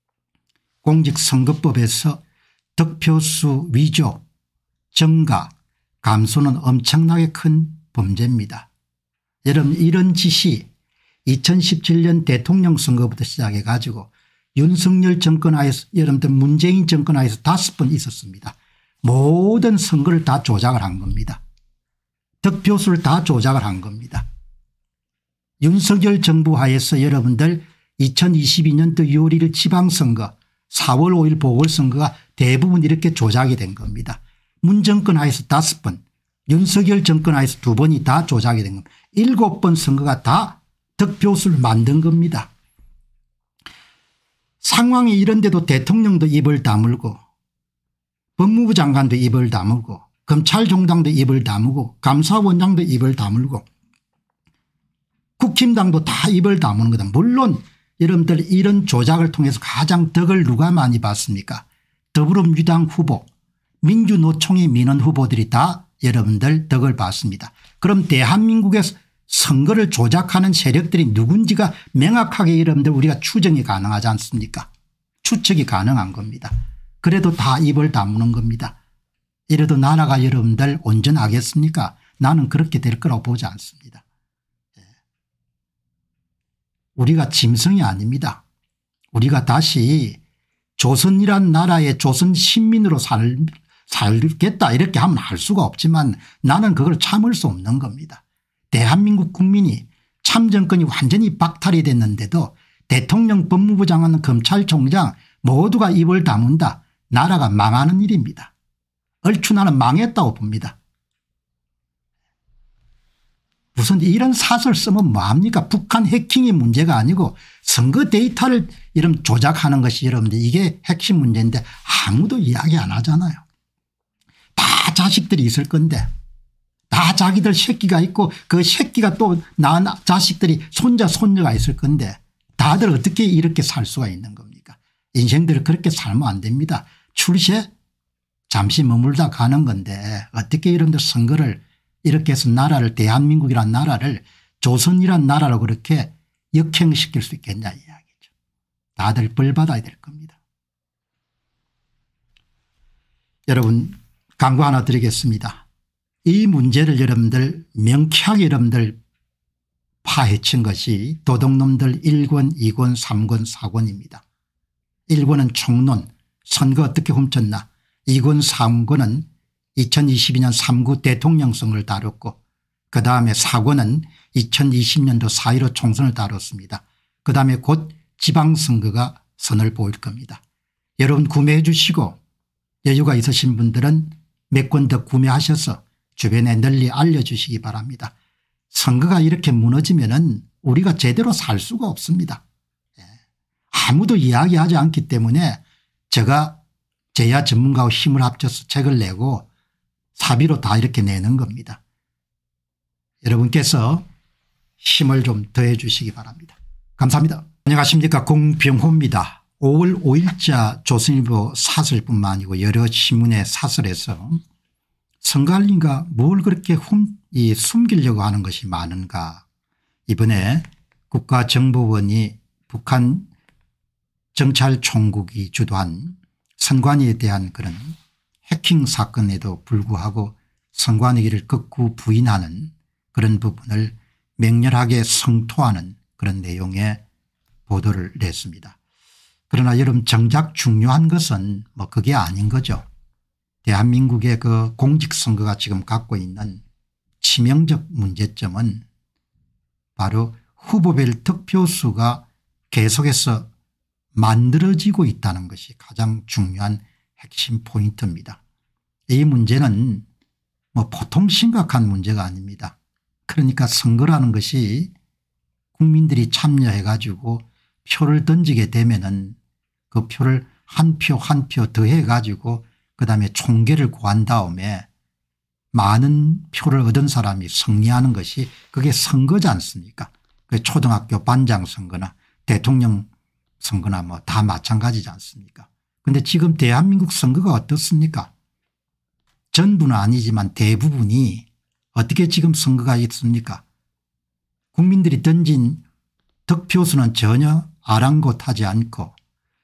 공직선거법에서 득표수 위조, 증가, 감소는 엄청나게 큰 범죄입니다. 여러분 이런 짓이 2017년 대통령 선거부터 시작해 가지고 윤석열 정권 하에서 여러분들 문재인 정권 하에서 5번 있었습니다. 모든 선거를 다 조작을 한 겁니다. 득표수를 다 조작을 한 겁니다. 윤석열 정부 하에서 여러분들 2022년도 6월 1일 지방선거 4월 5일 보궐선거가 대부분 이렇게 조작이 된 겁니다. 문 정권 하에서 5번 윤석열 정권 하에서 2번이 다 조작이 된 겁니다. 7번 선거가 다 득표수를 만든 겁니다. 상황이 이런데도 대통령도 입을 다물고 법무부 장관도 입을 다물고 검찰총장도 입을 다물고 감사원장도 입을 다물고 국힘당도 다 입을 다무는 거다. 물론 여러분들 이런 조작을 통해서 가장 덕을 누가 많이 봤습니까? 더불어민주당 후보 민주노총의 민원 후보들이 다 여러분들 덕을 봤습니다. 그럼 대한민국에서 선거를 조작하는 세력들이 누군지가 명확하게 여러분들 우리가 추정이 가능하지 않습니까? 추측이 가능한 겁니다. 그래도 다 입을 다무는 겁니다. 이래도 나라가 여러분들 온전하겠습니까? 나는 그렇게 될 거라고 보지 않습니다. 우리가 짐승이 아닙니다. 우리가 다시 조선이란 나라의 조선 신민으로 살겠다 이렇게 하면 할 수가 없지만 나는 그걸 참을 수 없는 겁니다. 대한민국 국민이 참정권이 완전히 박탈이 됐는데도 대통령, 법무부 장관, 검찰총장 모두가 입을 다문다. 나라가 망하는 일입니다. 얼추 나는 망했다고 봅니다. 무슨 이런 사설 쓰면 뭐합니까? 북한 해킹이 문제가 아니고 선거 데이터를 이런 조작하는 것이 여러분들 이게 핵심 문제인데 아무도 이야기 안 하잖아요. 다 자식들이 있을 건데 다 자기들 새끼가 있고 그 새끼가 또 낳은 자식들이 손자 손녀가 있을 건데 다들 어떻게 이렇게 살 수가 있는 겁니까? 인생들을 그렇게 살면 안 됩니다. 출세 잠시 머물다 가는 건데 어떻게 이런 데 선거를 이렇게 해서 나라를 대한민국이란 나라를 조선이란 나라로 그렇게 역행시킬 수 있겠냐 이야기죠. 다들 벌 받아야 될 겁니다. 여러분 강구 하나 드리겠습니다. 이 문제를 여러분들 명쾌하게 여러분들 파헤친 것이 도둑놈들 1권 2권 3권 4권입니다. 1권은 총론 선거 어떻게 훔쳤나 2권 3권은 2022년 3구 대통령 선거를 다뤘고 그다음에 4권은 2020년도 4.15 총선을 다뤘습니다. 그다음에 곧 지방선거가 선을 보일 겁니다. 여러분 구매해 주시고 여유가 있으신 분들은 몇 권 더 구매하셔서 주변에 널리 알려주시기 바랍니다. 선거가 이렇게 무너지면은 우리가 제대로 살 수가 없습니다. 아무도 이야기하지 않기 때문에 제가 제야 전문가와 힘을 합쳐서 책을 내고 사비로 다 이렇게 내는 겁니다. 여러분께서 힘을 좀 더해 주시기 바랍니다. 감사합니다. 안녕하십니까 공병호입니다. 5월 5일자 조선일보 사설뿐만 아니고 여러 신문의 사설에서 선거알림과 뭘 그렇게 숨기려고 하는 것이 많은가. 이번에 국가정보원이 북한 정찰총국이 주도한 선관위에 대한 그런 해킹 사건에도 불구하고 선관위를 극구 부인하는 그런 부분을 맹렬하게 성토하는 그런 내용의 보도를 냈습니다. 그러나 여러분 정작 중요한 것은 뭐 그게 아닌 거죠. 대한민국의 그 공직선거가 지금 갖고 있는 치명적 문제점은 바로 후보별 득표수가 계속해서 만들어지고 있다는 것이 가장 중요한 핵심 포인트입니다. 이 문제는 뭐 보통 심각한 문제가 아닙니다. 그러니까 선거라는 것이 국민들이 참여해 가지고 표를 던지게 되면은 그 표를 한 표 한 표 더해 가지고 그다음에 총계를 구한 다음에 많은 표를 얻은 사람이 승리하는 것이 그게 선거지 않습니까? 그 초등학교 반장 선거나 대통령 선거나 뭐 다 마찬가지지 않습니까? 그런데 지금 대한민국 선거가 어떻습니까? 전부는 아니지만 대부분이 어떻게 지금 선거가 있습니까? 국민들이 던진 득표수는 전혀 아랑곳하지 않고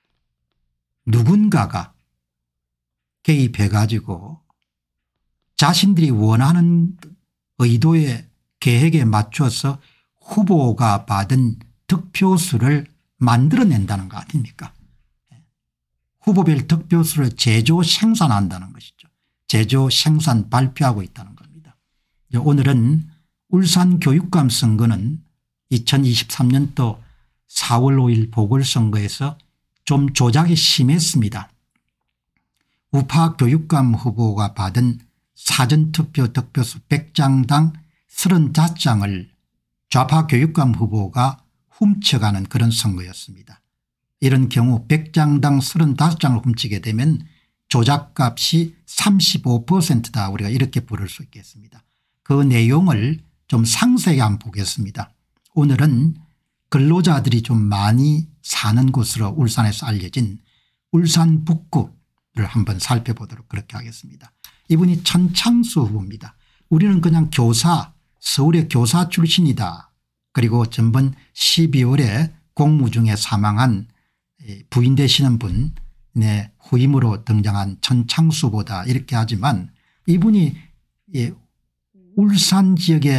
누군가가 개입해 가지고 자신들이 원하는 의도의 계획에 맞춰서 후보가 받은 득표수를 만들어낸다는 거 아닙니까? 후보별 득표수를 제조 생산한다는 것이죠. 제조 생산 발표하고 있다는 겁니다. 오늘은 울산교육감 선거는 2023년도 4월 5일 보궐선거에서 좀 조작이 심했습니다. 우파 교육감 후보가 받은 사전투표 득표수 100장당 35장을 좌파 교육감 후보가 훔쳐가는 그런 선거였습니다. 이런 경우 100장당 35장을 훔치게 되면 조작값이 35%다 우리가 이렇게 부를 수 있겠습니다. 그 내용을 좀 상세히 한번 보겠습니다. 오늘은 근로자들이 좀 많이 사는 곳으로 울산에서 알려진 울산 북구를 한번 살펴보도록 그렇게 하겠습니다. 이분이 천창수 후보입니다. 우리는 그냥 교사 서울의 교사 출신이다. 그리고 전번 12월에 공무 중에 사망한 부인 되시는 분의 후임으로 등장한 천창수보다 이렇게 하지만 이분이 울산 지역의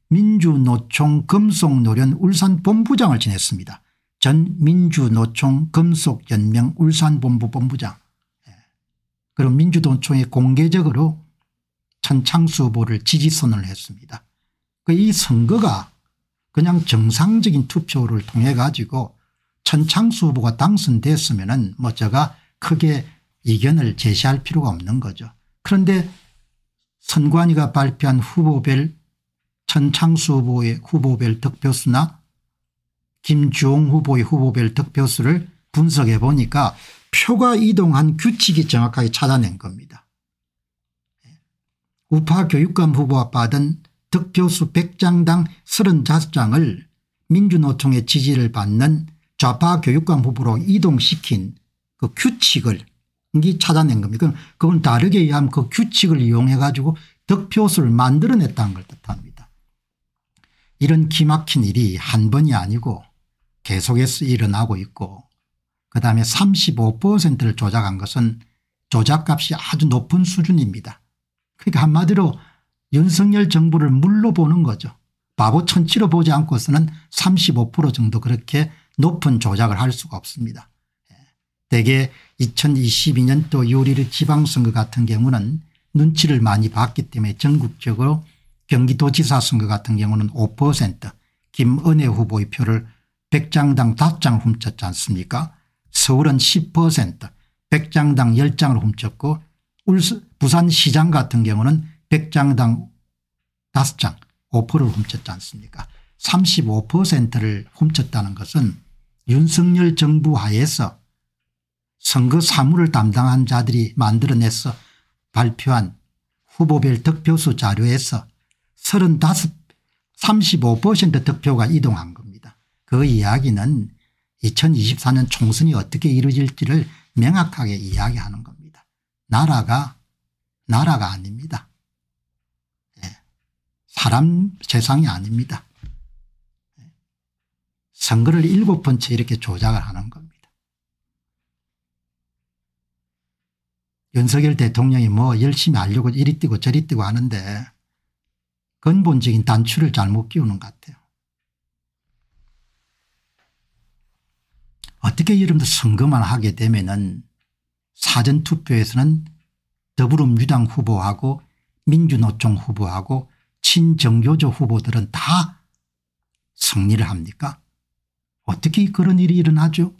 민주노총 금속노련 울산본부장을 지냈습니다. 전 민주노총 금속연맹 울산본부 본부장. 그리고 민주노총이 공개적으로 천창수 후보를 지지선언을 했습니다. 이 선거가 그냥 정상적인 투표를 통해 가지고 천창수 후보가 당선됐으면은 뭐 제가 크게 이견을 제시할 필요가 없는 거죠. 그런데 선관위가 발표한 후보별 천창수 후보의 후보별 득표수나 김주홍 후보의 후보별 득표수를 분석해 보니까 표가 이동한 규칙이 정확하게 찾아낸 겁니다. 우파 교육감 후보가 받은 득표수 100장당 35장을 민주노총의 지지를 받는 좌파 교육감 후보로 이동시킨 그 규칙을 찾아낸 겁니다. 그건 다르게 의하면 그 규칙을 이용해 가지고 득표수를 만들어냈다는 걸 뜻합니다. 이런 기막힌 일이 한 번이 아니고 계속해서 일어나고 있고 그다음에 35%를 조작한 것은 조작값이 아주 높은 수준입니다. 그러니까 한마디로 윤석열 정부를 물로 보는 거죠. 바보 천치로 보지 않고서는 35% 정도 그렇게 높은 조작을 할 수가 없습니다. 대개 2022년도 6월 1일 지방선거 같은 경우는 눈치를 많이 봤기 때문에 전국적으로 경기도지사 선거 같은 경우는 5% 김은혜 후보의 표를 100장당 5장을 훔쳤지 않습니까? 서울은 10% 100장당 10장을 훔쳤고 부산시장 같은 경우는 100장당 5장 5%를 훔쳤지 않습니까? 35%를 훔쳤다는 것은 윤석열 정부 하에서 선거 사무를 담당한 자들이 만들어내서 발표한 후보별 득표수 자료에서 35% 득표가 이동한 겁니다. 그 이야기는 2024년 총선이 어떻게 이루어질지를 명확하게 이야기하는 겁니다. 나라가 아닙니다. 사람 세상이 아닙니다. 선거를 7번째 이렇게 조작을 하는 겁니다. 윤석열 대통령이 뭐 열심히 하려고 이리 뛰고 저리 뛰고 하는데 근본적인 단추를 잘못 끼우는 것 같아요. 어떻게 여러분들 선거만 하게 되면은 사전투표에서는 더불어민주당 후보하고 민주노총 후보하고 친정교조 후보들은 다 승리를 합니까? 어떻게 그런 일이 일어나죠?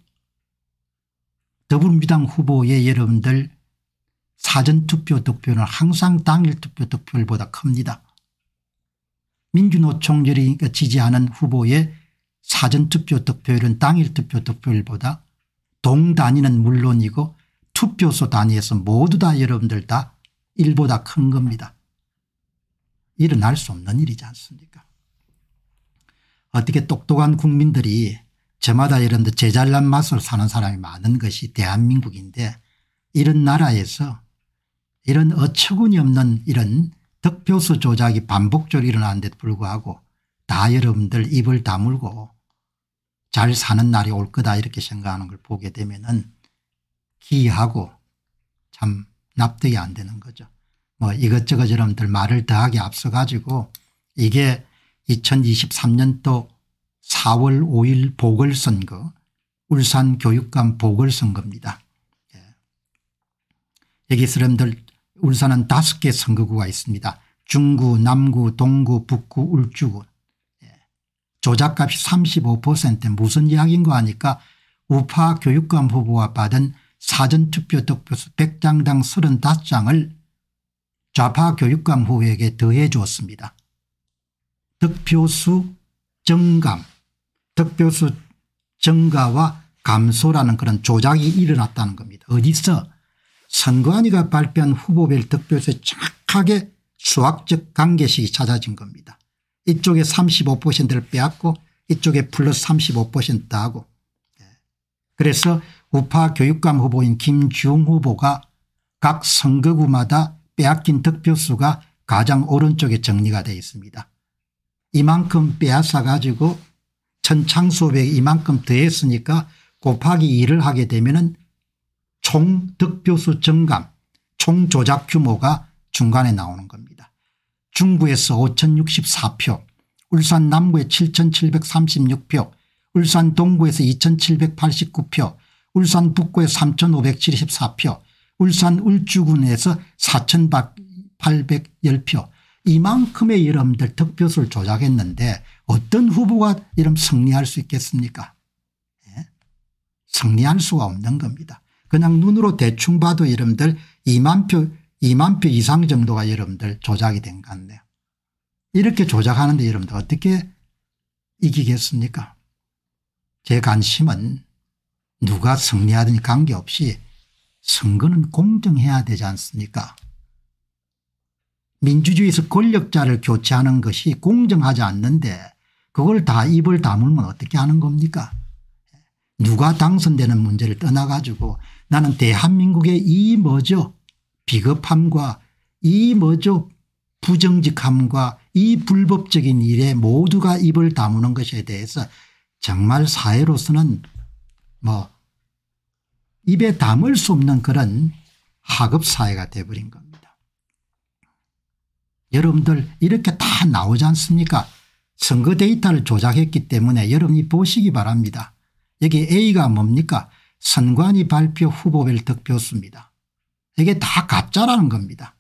더불어민주당 후보의 여러분들 사전투표 득표는 항상 당일투표 득표율보다 큽니다. 민주노총들이 지지하는 후보의 사전투표 득표율은 당일투표 득표율보다 동단위는 물론이고 투표소 단위에서 모두 다 여러분들 다 1보다 큰 겁니다. 일어날 수 없는 일이지 않습니까? 어떻게 똑똑한 국민들이 저마다 여러분들 제잘난 맛으로 사는 사람이 많은 것이 대한민국인데 이런 나라에서 이런 어처구니 없는 이런 득표수 조작이 반복적으로 일어나는데도 불구하고 다 여러분들 입을 다물고 잘 사는 날이 올 거다 이렇게 생각하는 걸 보게 되면은 기이하고 참 납득이 안 되는 거죠. 뭐 이것저것 여러분들 말을 더하게 앞서 가지고 이게 2023년도 4월 5일 보궐선거 울산 교육감 보궐선거입니다. 여기서 여러분들 울산은 5개 선거구가 있습니다. 중구 남구 동구 북구 울주구. 조작값이 35% 무슨 이야기인가 하니까 우파 교육감 후보가 받은 사전투표 득표수 100장당 35장을 좌파 교육감 후보에게 더해 주었습니다. 득표수 증감 득표수 증가와 감소라는 그런 조작이 일어났다는 겁니다. 어디서? 선관위가 발표한 후보별 득표수에 정확하게 수학적 관계식이 찾아진 겁니다. 이쪽에 35%를 빼앗고 이쪽에 플러스 35% 하고 그래서 우파 교육감 후보인 김주홍 후보가 각 선거구마다 빼앗긴 득표수가 가장 오른쪽에 정리가 되어 있습니다. 이만큼 빼앗아 가지고 천창수 후보에 이만큼 더했으니까 곱하기 2를 하게 되면은 총 득표수 증감 총 조작 규모가 중간에 나오는 겁니다. 중구에서 5064표 울산 남구에 7736표, 울산 동구에서 2789표, 울산 북구에 3574표, 울산 울주군에서 4810표, 이만큼의 여러분들 득표수를 조작했는데 어떤 후보가 이런 승리할 수 있겠습니까? 예? 승리할 수가 없는 겁니다. 그냥 눈으로 대충 봐도 여러분들 2만 표 이상 정도가 여러분들 조작이 된 것 같네요. 이렇게 조작하는데 여러분들 어떻게 이기겠습니까? 제 관심은 누가 승리하든지 관계없이 선거는 공정해야 되지 않습니까? 민주주의에서 권력자를 교체하는 것이 공정하지 않는데 그걸 다 입을 다물면 어떻게 하는 겁니까? 누가 당선되는 문제를 떠나가지고 나는 대한민국의 이 뭐죠 비겁함과 이 뭐죠 부정직함과 이 불법적인 일에 모두가 입을 다무는 것에 대해서 정말 사회로서는 뭐 입에 담을 수 없는 그런 하급사회가 돼버린 겁니다. 여러분들 이렇게 다 나오지 않습니까? 선거 데이터를 조작했기 때문에 여러분이 보시기 바랍니다. 여기 A가 뭡니까? 선관위 발표 후보별 득표수입니다. 이게 다 가짜라는 겁니다.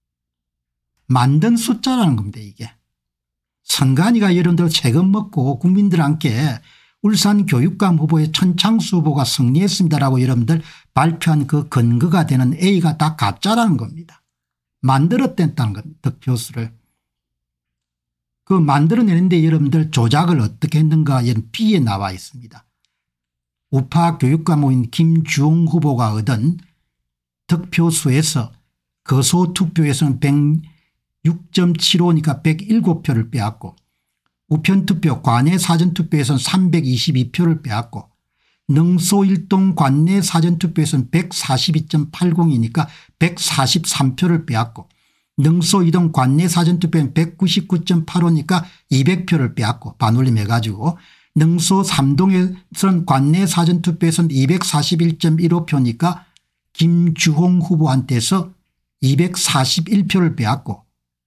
만든 숫자라는 겁니다. 이게. 선관위가 여러분들 세금 먹고 국민들한테 울산 교육감 후보의 천창수 후보가 승리했습니다라고 여러분들 발표한 그 근거가 되는 A가 다 가짜라는 겁니다. 만들어냈다는 겁니다. 득표수를. 그 만들어내는데 여러분들 조작을 어떻게 했는가 이런 B에 나와 있습니다. 우파 교육감 후보인 김주홍 후보가 얻은 득표수에서 거소투표에서는 106.75니까 107표를 빼앗고 우편투표 관내 사전투표에서는 322표를 빼앗고 능소일동 관내 사전투표에서는 142.80이니까 143표를 빼앗고 능소이동 관내 사전투표는 199.85니까 200표를 빼앗고 반올림해가지고 능소 3동에서는 관내 사전투표에서는 241.15표니까 김주홍 후보한테서 241표를 빼앗고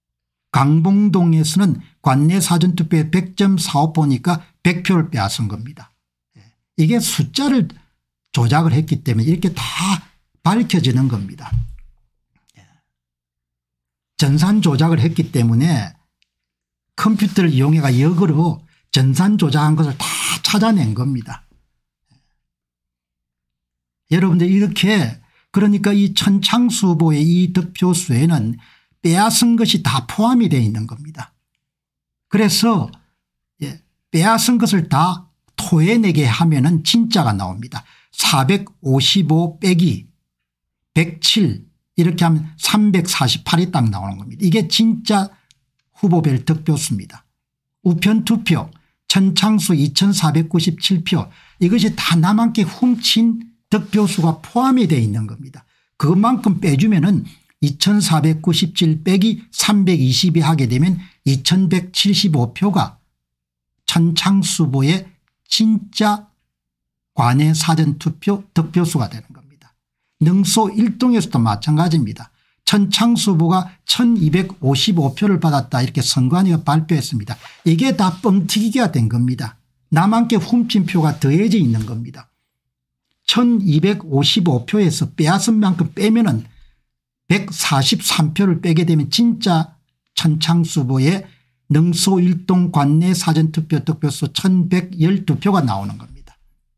강봉동에서는 관내 사전투표에 100.45표니까 100표를 빼앗은 겁니다. 이게 숫자를 조작을 했기 때문에 이렇게 다 밝혀지는 겁니다. 전산 조작을 했기 때문에 컴퓨터를 이용해 역으로 전산 조작한 것을 다 찾아낸 겁니다. 여러분들 이렇게 그러니까 이 천창수 후보의 이 득표수에는 빼앗은 것이 다 포함이 되어 있는 겁니다. 그래서 빼앗은 것을 다 토해내게 하면은 진짜가 나옵니다. 455 빼기 107 이렇게 하면 348이 딱 나오는 겁니다. 이게 진짜 후보별 득표수입니다. 우편투표 천창수 2497표 이것이 다 남한테 훔친 득표수가 포함이 되어 있는 겁니다. 그것만큼 빼주면은 2497 빼기 322 하게 되면 2175표가 천창수 후보의 진짜 관내 사전투표 득표수가 되는 겁니다. 능소 1동에서도 마찬가지입니다. 천창수 후보가 1255표를 받았다 이렇게 선관위가 발표했습니다. 이게 다 뻥튀기가 된 겁니다. 남한테 훔친 표가 더해져 있는 겁니다. 1255표에서 빼앗은 만큼 빼면은 143표를 빼게 되면 진짜 천창수 후보의 능소 1동 관내 사전투표 득표수 1112표가 나오는 겁니다.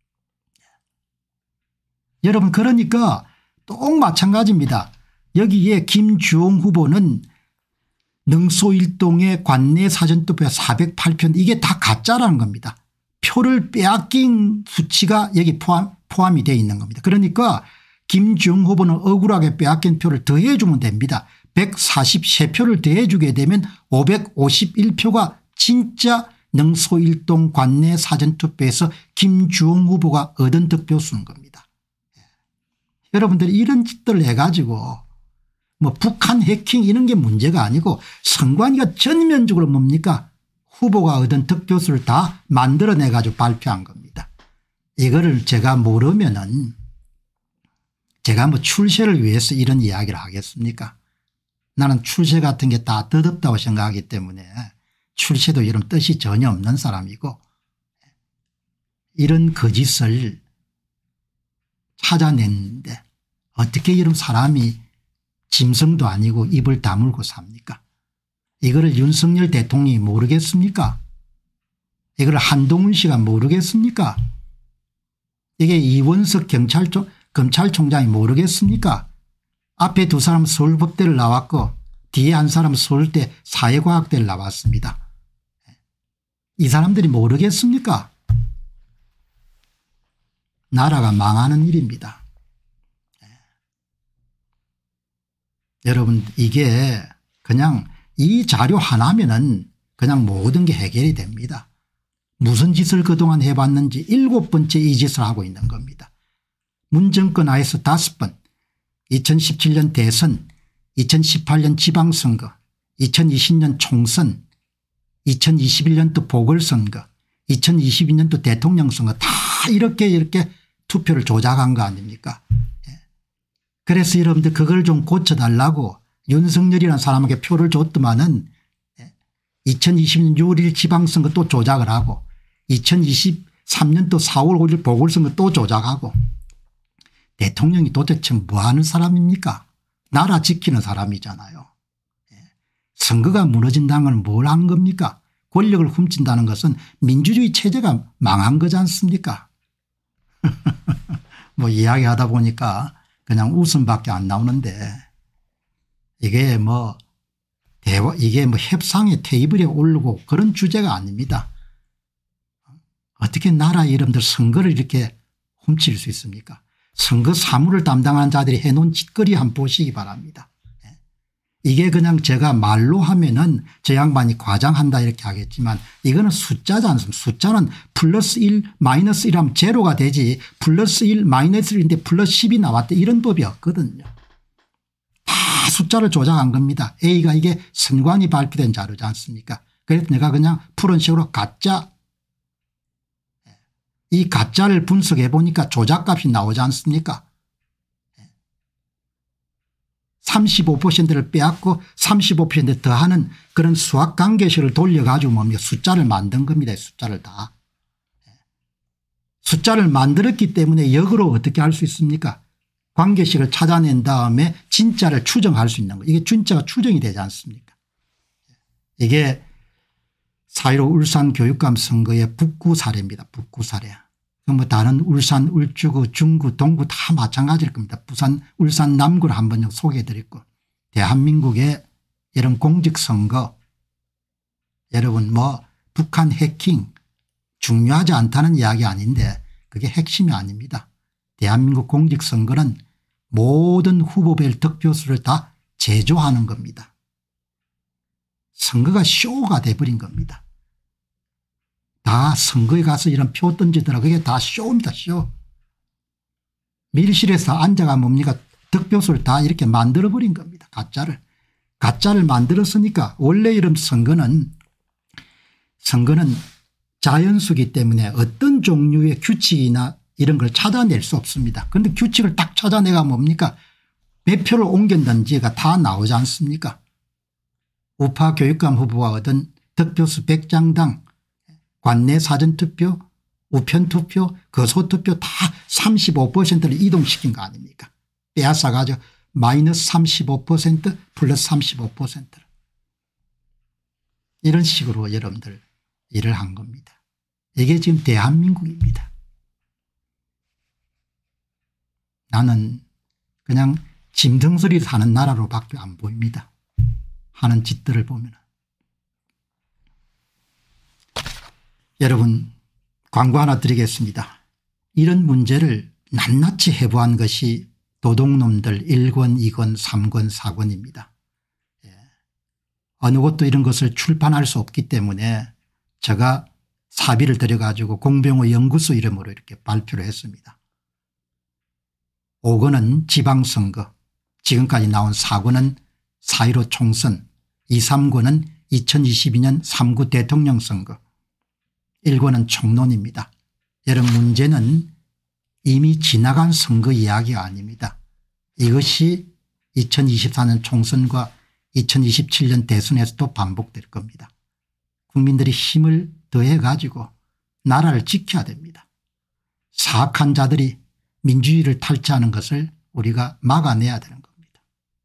여러분 그러니까 또 마찬가지입니다. 여기에 김주홍 후보는 능소 1동의 관내 사전투표 408표 이게 다 가짜라는 겁니다. 표를 빼앗긴 수치가 여기 포함이 되어 있는 겁니다. 그러니까 김주홍 후보는 억울하게 빼앗긴 표를 더해 주면 됩니다. 143표를 더해 주게 되면 551표가 진짜 능소 1동 관내 사전투표에서 김주홍 후보가 얻은 득표수인 겁니다. 여러분들이 이런 짓들을 해가지고 뭐 북한 해킹 이런 게 문제가 아니고 선관위가 전면적으로 뭡니까 후보가 얻은 득표수를 다 만들어내 가지고 발표한 겁니다. 이거를 제가 모르면은 제가 뭐 출세를 위해서 이런 이야기를 하겠습니까? 나는 출세 같은 게 다 더럽다고 생각하기 때문에 출세도 이런 뜻이 전혀 없는 사람이고 이런 거짓을 찾아냈는데 어떻게 이런 사람이 짐승도 아니고 입을 다물고 삽니까? 이거를 윤석열 대통령이 모르겠습니까? 이걸 한동훈 씨가 모르겠습니까? 이게 이원석 검찰총장이 모르겠습니까? 앞에 두 사람 서울법대를 나왔고 뒤에 한 사람 서울대 사회과학대를 나왔습니다. 이 사람들이 모르겠습니까? 나라가 망하는 일입니다. 여러분 이게 그냥 이 자료 하나면은 그냥 모든 게 해결이 됩니다. 무슨 짓을 그동안 해봤는지 7번째 이 짓을 하고 있는 겁니다. 문 정권 하에서 5번 2017년 대선 2018년 지방선거 2020년 총선 2021년도 보궐선거 2022년도 대통령 선거 다 이렇게 투표를 조작한 거 아닙니까? 그래서 여러분들 그걸 좀 고쳐달라고 윤석열이라는 사람에게 표를 줬더만은 2020년 6월 1일 지방선거 또 조작을 하고 2023년도 4월 5일 보궐선거 또 조작하고 대통령이 도대체 뭐하는 사람입니까? 나라 지키는 사람이잖아요. 선거가 무너진다는 건 뭘 한 겁니까? 권력을 훔친다는 것은 민주주의 체제가 망한 거지 않습니까? 뭐 이야기하다 보니까 그냥 웃음밖에 안 나오는데 이게 뭐 협상의 테이블에 오르고 그런 주제가 아닙니다. 어떻게 나라 이름들 선거를 이렇게 훔칠 수 있습니까? 선거 사무를 담당하는 자들이 해놓은 짓거리 한번 보시기 바랍니다. 이게 그냥 제가 말로 하면은 저 양반이 과장한다 이렇게 하겠지만 이거는 숫자지 않습니까? 숫자는 플러스 1 마이너스 1 하면 제로가 되지 플러스 1 마이너스 1인데 플러스 10이 나왔대 이런 법이 없거든요. 다 숫자를 조작한 겁니다. A가 이게 선관위 발표된 자료지 않습니까? 그래서 내가 그냥 푸른 식으로 가짜 이 가짜를 분석해 보니까 조작값이 나오지 않습니까? 35%를 빼앗고 35% 더하는 그런 수학 관계식을 돌려가지고 뭡니까 숫자를 만든 겁니다. 숫자를 다. 숫자를 만들었기 때문에 역으로 어떻게 할 수 있습니까? 관계식을 찾아낸 다음에 진짜를 추정할 수 있는 거예요. 이게 진짜가 추정이 되지 않습니까? 이게 4.15 울산 교육감 선거의 북구 사례입니다. 북구 사례. 뭐 다른 울산, 울주구, 중구, 동구 다 마찬가지일 겁니다. 부산, 울산, 남구를 한번 소개해 드렸고 대한민국의 이런 공직선거 여러분 뭐 북한 해킹 중요하지 않다는 이야기 아닌데 그게 핵심이 아닙니다. 대한민국 공직선거는 모든 후보별 득표수를 다 제조하는 겁니다. 선거가 쇼가 돼버린 겁니다. 다 선거에 가서 이런 표 던지더라 그게 다 쇼입니다. 쇼. 밀실에서 앉아가 뭡니까 득표수를 다 이렇게 만들어버린 겁니다. 가짜를 만들었으니까 원래 이런 선거는 자연수기 때문에 어떤 종류의 규칙이나 이런 걸 찾아낼 수 없습니다. 그런데 규칙을 딱 찾아내가 뭡니까 몇 표를 옮겼는지가 다 나오지 않습니까? 우파 교육감 후보가 얻은 득표수 100장당 관내 사전투표 우편투표 거소투표 다 35%를 이동시킨 거 아닙니까? 빼앗아 가지고 마이너스 35% 플러스 35%를 이런 식으로 여러분들 일을 한 겁니다. 이게 지금 대한민국입니다. 나는 그냥 짐승소리 사는 나라로밖에 안 보입니다. 하는 짓들을 보면. 여러분 광고 하나 드리겠습니다. 이런 문제를 낱낱이 해부한 것이 도둑놈들 1권 2권 3권 4권입니다. 어느 곳도 이런 것을 출판할 수 없기 때문에 제가 사비를 들여가지고 공병호 연구소 이름으로 이렇게 발표를 했습니다. 5권은 지방선거 지금까지 나온 4권은 4.15 총선 2, 3권은 2022년 3구 대통령 선거 1권은 총론입니다. 여러분 문제는 이미 지나간 선거 이야기가 아닙니다. 이것이 2024년 총선과 2027년 대선에서도 반복될 겁니다. 국민들이 힘을 더해 가지고 나라를 지켜야 됩니다. 사악한 자들이 민주주의를 탈취하는 것을 우리가 막아내야 되는 겁니다.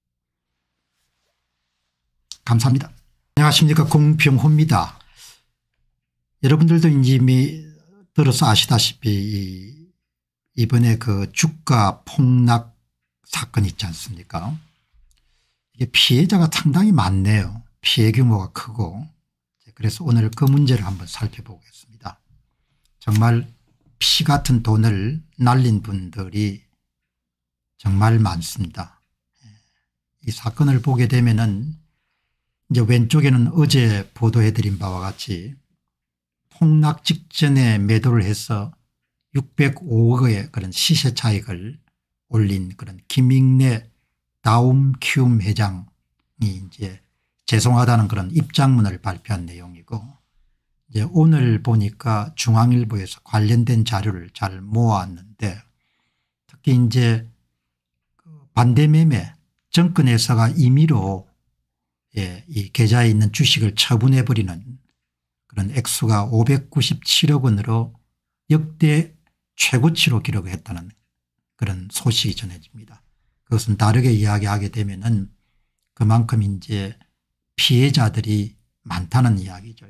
감사합니다. 안녕하십니까, 공병호입니다. 여러분들도 이미 들어서 아시다시피 이번에 그 주가 폭락 사건 있지 않습니까? 이게 피해자가 상당히 많네요. 피해 규모가 크고. 그래서 오늘 그 문제를 한번 살펴보겠습니다. 정말 피 같은 돈을 날린 분들이 정말 많습니다. 이 사건을 보게 되면은 이제 왼쪽에는 어제 보도해드린 바와 같이 폭락 직전에 매도를 해서 605억의 그런 시세 차익을 올린 그런 김익래 다움키움 회장이 이제 죄송하다는 그런 입장문을 발표한 내용이고, 이제 오늘 보니까 중앙일보에서 관련된 자료를 잘 모았는데 특히 이제 반대매매 정권에서가 임의로 이 계좌에 있는 주식을 처분해버리는 그런 액수가 597억 원으로 역대 최고치로 기록했다는 그런 소식이 전해집니다. 그것은 다르게 이야기하게 되면은 그만큼 이제 피해자들이 많다는 이야기죠.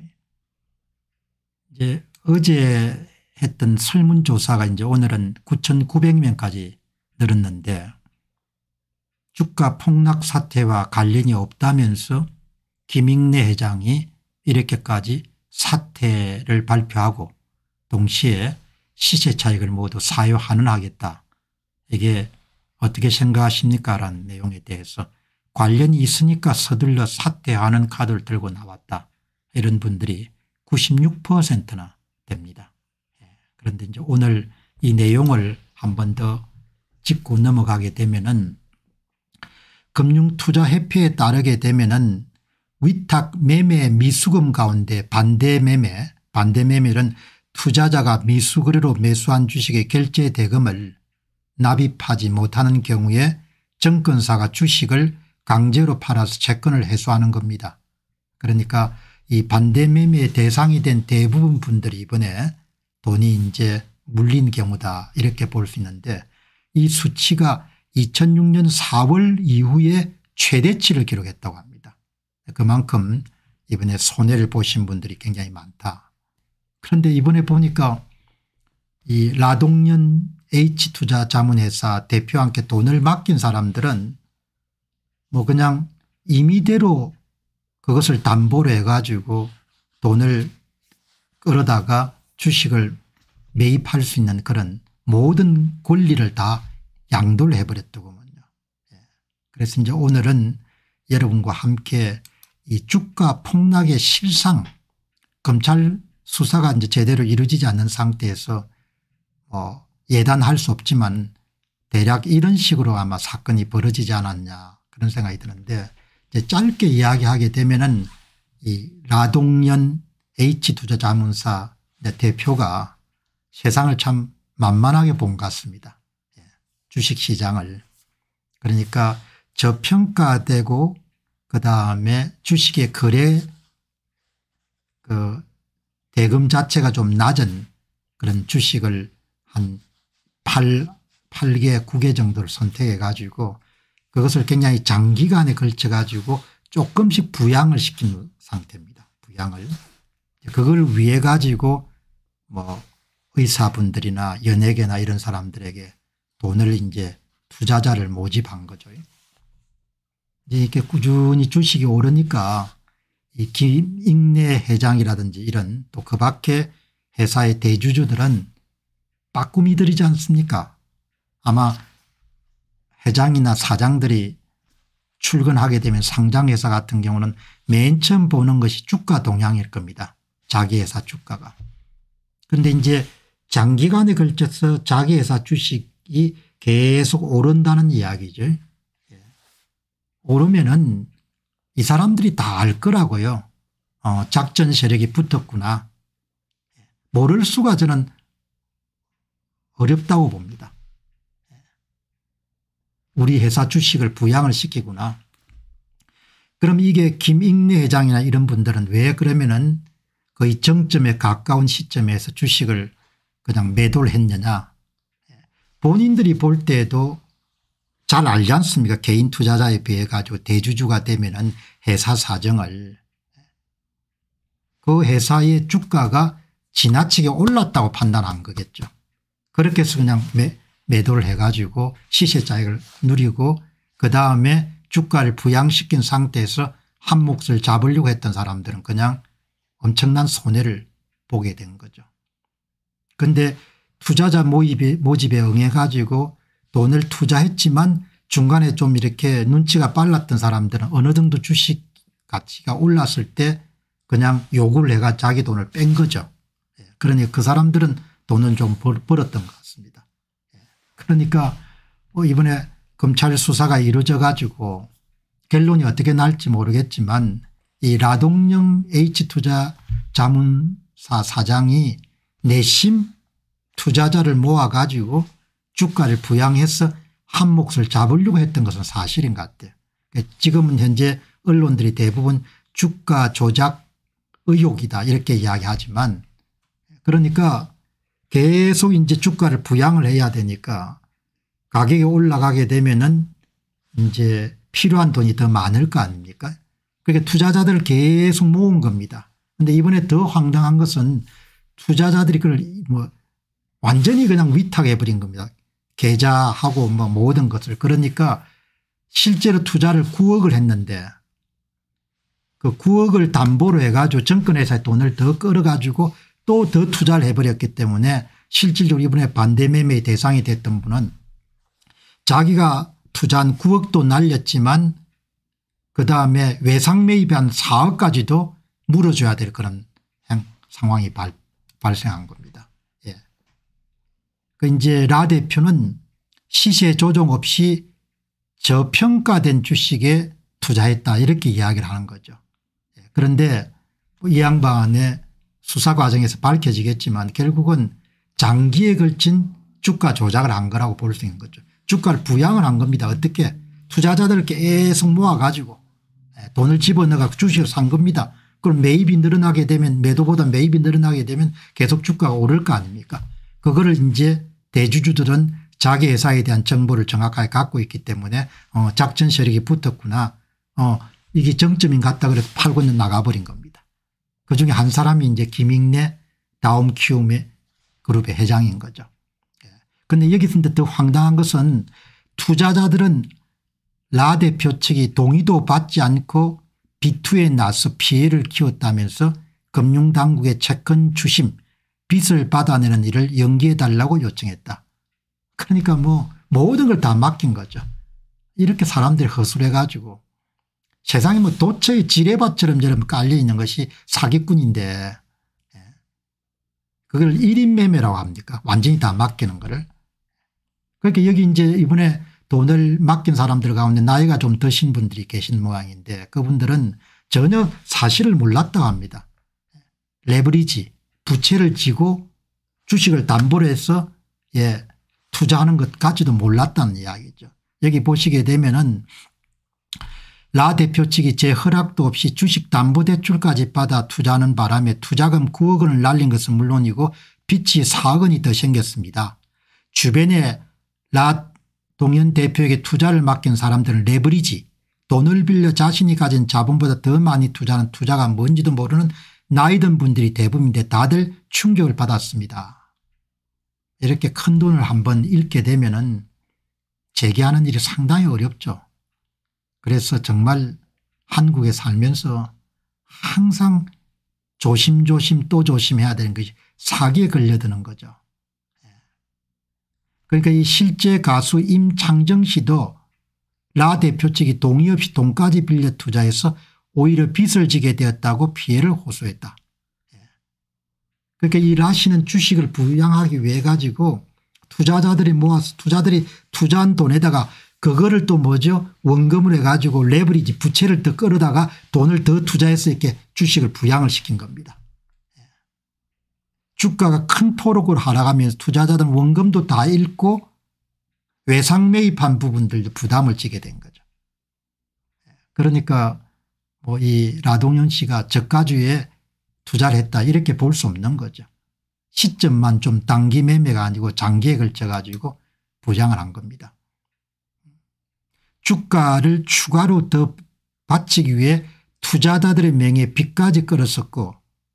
이제 어제 했던 설문조사가 이제 오늘은 9,900명까지 늘었는데 주가 폭락 사태와 관련이 없다면서 김익래 회장이 이렇게까지 사퇴를 발표하고 동시에 시세 차익을 모두 사유환원하겠다. 이게 어떻게 생각하십니까? 라는 내용에 대해서 관련이 있으니까 서둘러 사퇴하는 카드를 들고 나왔다. 이런 분들이 96%나 됩니다. 그런데 이제 오늘 이 내용을 한 번 더 짚고 넘어가게 되면은 금융투자협회에 따르게 되면은 위탁 매매 미수금 가운데 반대매매는 투자자가 미수거래로 매수한 주식의 결제 대금을 납입하지 못하는 경우에 정권사가 주식을 강제로 팔아서 채권을 해소하는 겁니다. 그러니까 이 반대매매의 대상이 된 대부분 분들이 이번에 돈이 이제 물린 경우다, 이렇게 볼 수 있는데 이 수치가 2006년 4월 이후에 최대치를 기록했다고 합니다. 그만큼 이번에 손해를 보신 분들이 굉장히 많다. 그런데 이번에 보니까 이 라동년 H투자자문회사 대표와 함께 돈을 맡긴 사람들은 뭐 그냥 임의대로 그것을 담보로 해가지고 돈을 끌어다가 주식을 매입할 수 있는 그런 모든 권리를 다 양도를 해버렸더군요. 그래서 이제 오늘은 여러분과 함께 이 주가 폭락의 실상, 검찰 수사가 이제 제대로 이루어지지 않는 상태에서 예단할 수 없지만 대략 이런 식으로 아마 사건이 벌어지지 않았냐, 그런 생각이 드는데, 이제 짧게 이야기하게 되면은 이 라동년 H투자자문사 대표가 세상을 참 만만하게 본 것 같습니다. 주식시장을. 그러니까 저평가되고 그다음에 주식의 거래 그 대금 자체가 좀 낮은 그런 주식을 한 8개 9개 정도를 선택해 가지고 그것을 굉장히 장기간에 걸쳐 가지고 조금씩 부양을 시킨 상태입니다. 부양을. 그걸 위해 가지고 뭐 의사분들이나 연예계나 이런 사람들에게 돈을 이제 투자자를 모집한 거죠. 이제 이렇게 꾸준히 주식이 오르니까 이 김익래 회장이라든지 이런 또 그 밖에 회사의 대주주들은 빠꾸미들이지 않습니까? 아마 회장이나 사장들이 출근하게 되면 상장회사 같은 경우는 맨 처음 보는 것이 주가 동향일 겁니다. 자기 회사 주가가. 그런데 이제 장기간에 걸쳐서 자기 회사 주식이 계속 오른다는 이야기죠. 오르면은 이 사람들이 다 알 거라고요. 작전 세력이 붙었구나. 모를 수가 저는 어렵다고 봅니다. 우리 회사 주식을 부양을 시키구나. 그럼 이게 김익래 회장이나 이런 분들은 왜 그러면은 거의 정점에 가까운 시점에서 주식을 그냥 매도를 했느냐. 본인들이 볼 때에도 잘 알지 않습니까? 개인 투자자에 비해 가지고 대주주가 되면은 회사 사정을, 그 회사의 주가가 지나치게 올랐다고 판단한 거겠죠. 그렇게 해서 그냥 매도를 해가지고 시세차익을 누리고 그다음에 주가를 부양시킨 상태에서 한 몫을 잡으려고 했던 사람들은 그냥 엄청난 손해를 보게 된 거죠. 그런데 투자자 모집에 응해 가지고 돈을 투자했지만 중간에 좀 이렇게 눈치가 빨랐던 사람들은 어느 정도 주식 가치가 올랐을 때 그냥 요구를 해가 자기 돈을 뺀 거죠. 그러니 그 사람들은 돈은 좀 벌었던 것 같습니다. 그러니까 이번에 검찰 수사가 이루어져 가지고 결론이 어떻게 날지 모르겠지만 이 라동영 H투자자문사 사장이 내심 투자자를 모아 가지고 주가를 부양해서 한 몫을 잡으려고 했던 것은 사실인 것 같아요. 지금은 현재 언론들이 대부분 주가 조작 의혹이다 이렇게 이야기하지만, 그러니까 계속 이제 주가를 부양을 해야 되니까 가격이 올라가게 되면은 이제 필요한 돈이 더 많을 거 아닙니까? 그러니까 투자자들을 계속 모은 겁니다. 그런데 이번에 더 황당한 것은 투자자들이 그걸 뭐 완전히 그냥 위탁해 버린 겁니다. 계좌하고 뭐 모든 것을. 그러니까 실제로 투자를 9억을 했는데 그 9억을 담보로 해가지고 정권회사에 돈을 더 끌어가지고 또 더 투자를 해버렸기 때문에 실질적으로 이번에 반대매매의 대상이 됐던 분은 자기가 투자한 9억도 날렸지만 그다음에 외상매입한 4억까지도 물어줘야 될 그런 상황이 발생한 겁니다. 예. 그 이제 라 대표는 시세 조정 없이 저평가된 주식에 투자했다 이렇게 이야기를 하는 거죠. 예. 그런데 이 양반의 수사 과정에서 밝혀지겠지만 결국은 장기에 걸친 주가 조작을 한 거라고 볼 수 있는 거죠. 주가를 부양을 한 겁니다. 어떻게 투자자들을 계속 모아가지고 돈을 집어넣어 주식을 산 겁니다. 그럼 매입이 늘어나게 되면 매도보다 매입이 늘어나게 되면 계속 주가가 오를 거 아닙니까? 그거를 이제 대주주들은 자기 회사에 대한 정보를 정확하게 갖고 있기 때문에 작전 세력이 붙었구나. 이게 정점인 것 같다 그래서 팔고는 나가버린 겁니다. 그중에 한 사람이 이제 김익래 다움키움의 그룹의 회장인 거죠. 그런데 여기서 더 황당한 것은 투자자들은 라 대표 측이 동의도 받지 않고 B2에 나서 피해를 키웠다면서 금융당국의 채권 추심 빚을 받아내는 일을 연기해 달라고 요청했다. 그러니까 뭐 모든 걸 다 맡긴 거죠. 이렇게 사람들이 허술해 가지고 세상에 뭐 도처에 지뢰밭처럼 저럼 깔려 있는 것이 사기꾼인데 그걸 1인 매매라고 합니까? 완전히 다 맡기는 거를. 그러니까 여기 이제 이번에 돈을 맡긴 사람들 가운데 나이가 좀 드신 분들이 계신 모양인데 그분들은 전혀 사실을 몰랐다고 합니다. 레버리지 부채를 지고 주식을 담보로 해서 투자하는 것까지도 몰랐다는 이야기죠. 여기 보시게 되면은 라 대표 측이 제 허락도 없이 주식담보대출까지 받아 투자하는 바람에 투자금 9억 원을 날린 것은 물론이고 빚이 4억 원이 더 생겼습니다. 주변에 라 동현 대표에게 투자를 맡긴 사람들은 레버리지 돈을 빌려 자신이 가진 자본보다 더 많이 투자하는 투자가 뭔지도 모르는 나이 든 분들이 대부분인데 다들 충격을 받았습니다. 이렇게 큰 돈을 한번 잃게 되면은 재개하는 일이 상당히 어렵죠. 그래서 정말 한국에 살면서 항상 조심조심 또 조심해야 되는 것이 사기에 걸려드는 거죠. 그러니까 이 실제 가수 임창정 씨도 라 대표 측이 동의 없이 돈까지 빌려 투자해서 오히려 빚을 지게 되었다고 피해를 호소했다. 그러니까 이 라 씨는 주식을 부양하기 위해 가지고 투자자들이 모아서 투자들이 투자한 돈에다가 그거를 또 뭐죠 원금을 해가지고 레버리지 부채를 더 끌어다가 돈을 더 투자해서 이렇게 주식을 부양을 시킨 겁니다. 주가가 큰 폭으로 하락하면서 투자자들은 원금도 다 잃고 외상 매입한 부분들도 부담을 지게 된 거죠. 그러니까 뭐 이 라동현 씨가 저가주에 투자를 했다 이렇게 볼 수 없는 거죠. 시점만 좀 단기 매매가 아니고 장기에 걸쳐 가지고 부장을 한 겁니다. 주가를 추가로 더 받치기 위해 투자자들의 명예에 빚까지 끌었었고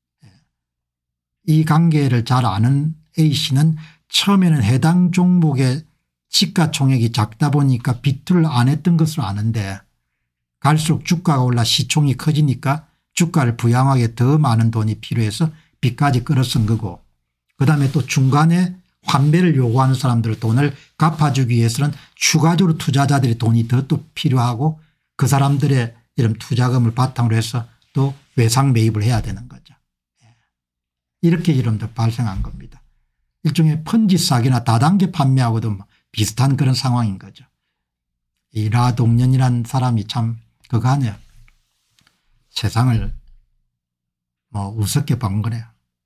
이 관계를 잘 아는 A씨는 처음에는 해당 종목의 시가총액이 작다 보니까 비투를 안 했던 것으로 아는데 갈수록 주가가 올라 시총이 커지니까 주가를 부양하기에 더 많은 돈이 필요해서 빚까지 끌어쓴 거고 그다음에 또 중간에 환배를 요구하는 사람들 돈을 갚아주기 위해서는 추가적으로 투자자들의 돈이 더 또 필요하고 그 사람들의 이런 투자금을 바탕으로 해서 또 외상 매입을 해야 되는 거죠. 이렇게 이름도 발생한 겁니다. 일종의 펀지 사기나 다단계 판매하고도 비슷한 그런 상황인 거죠. 이 라동년이라는 사람이 참 그거 하네요. 세상을 우습게 본 거네요.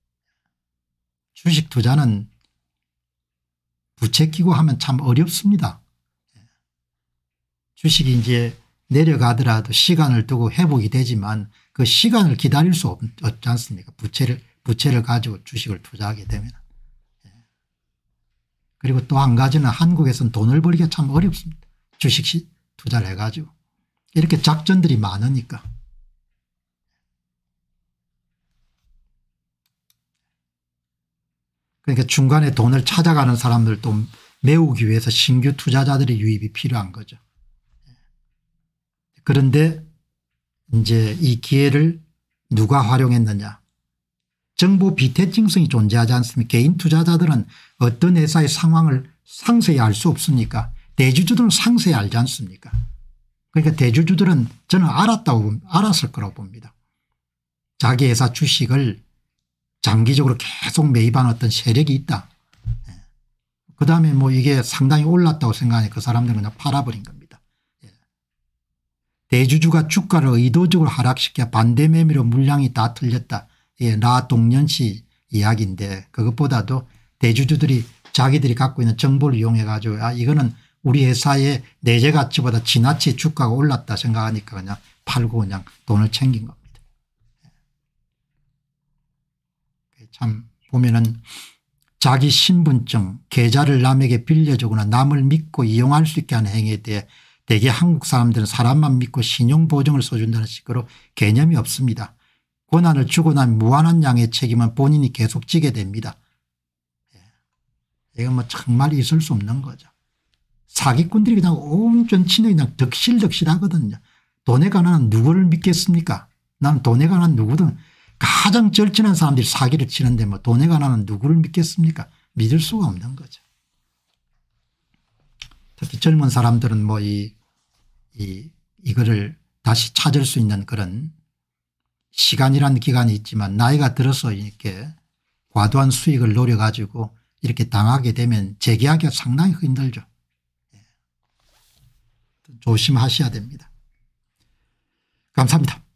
주식 투자는 부채 끼고 하면 참 어렵습니다. 주식이 이제 내려가더라도 시간을 두고 회복이 되지만 그 시간을 기다릴 수 없지 않습니까? 부채를 가지고 주식을 투자하게 되면. 그리고 또 한 가지는 한국에서는 돈을 벌기가 참 어렵습니다. 주식 투자를 해가지고. 이렇게 작전들이 많으니까. 그러니까 중간에 돈을 찾아가는 사람들도 메우기 위해서 신규 투자자들의 유입이 필요한 거죠. 그런데 이제 이 기회를 누가 활용했느냐. 정보 비대칭성이 존재하지 않습니까? 개인 투자자들은 어떤 회사의 상황을 상세히 알 수 없으니까 대주주들은 상세히 알지 않습니까? 그러니까 대주주들은 저는 알았을 거라고 봅니다. 자기 회사 주식을 장기적으로 계속 매입한 어떤 세력이 있다. 그다음에 이게 상당히 올랐다고 생각하니 그 사람들은 그냥 팔아버린 겁니다. 대주주가 주가를 의도적으로 하락시켜 반대 매매로 물량이 다 틀렸다. 라동년 씨 이야기인데 그것보다도 대주주들이 자기들이 갖고 있는 정보를 이용해 가지고 이거는 우리 회사의 내재 가치보다 지나치게 주가가 올랐다 생각하니까 그냥 팔고 그냥 돈을 챙긴 겁니다. 참 보면은 자기 신분증 계좌를 남에게 빌려주거나 남을 믿고 이용할 수 있게 하는 행위에 대해 대개 한국 사람들은 사람만 믿고 신용보증을 써준다는 식으로 개념이 없습니다. 권한을 주고 나면 무한한 양의 책임은 본인이 계속 지게 됩니다. 이건 정말 있을 수 없는 거죠. 사기꾼들이 그냥 온전 친히 그냥 덕실덕실하거든요. 돈에 관한 누구를 믿겠습니까? 나는 돈에 관한 누구든 가장 절친한 사람들이 사기를 치는데 돈에 관한 누구를 믿겠습니까? 믿을 수가 없는 거죠. 특히 젊은 사람들은 이거를 다시 찾을 수 있는 그런 시간이라는 기간이 있지만 나이가 들어서 이렇게 과도한 수익을 노려 가지고 이렇게 당하게 되면 재개하기가 상당히 힘들죠. 조심하셔야 됩니다. 감사합니다.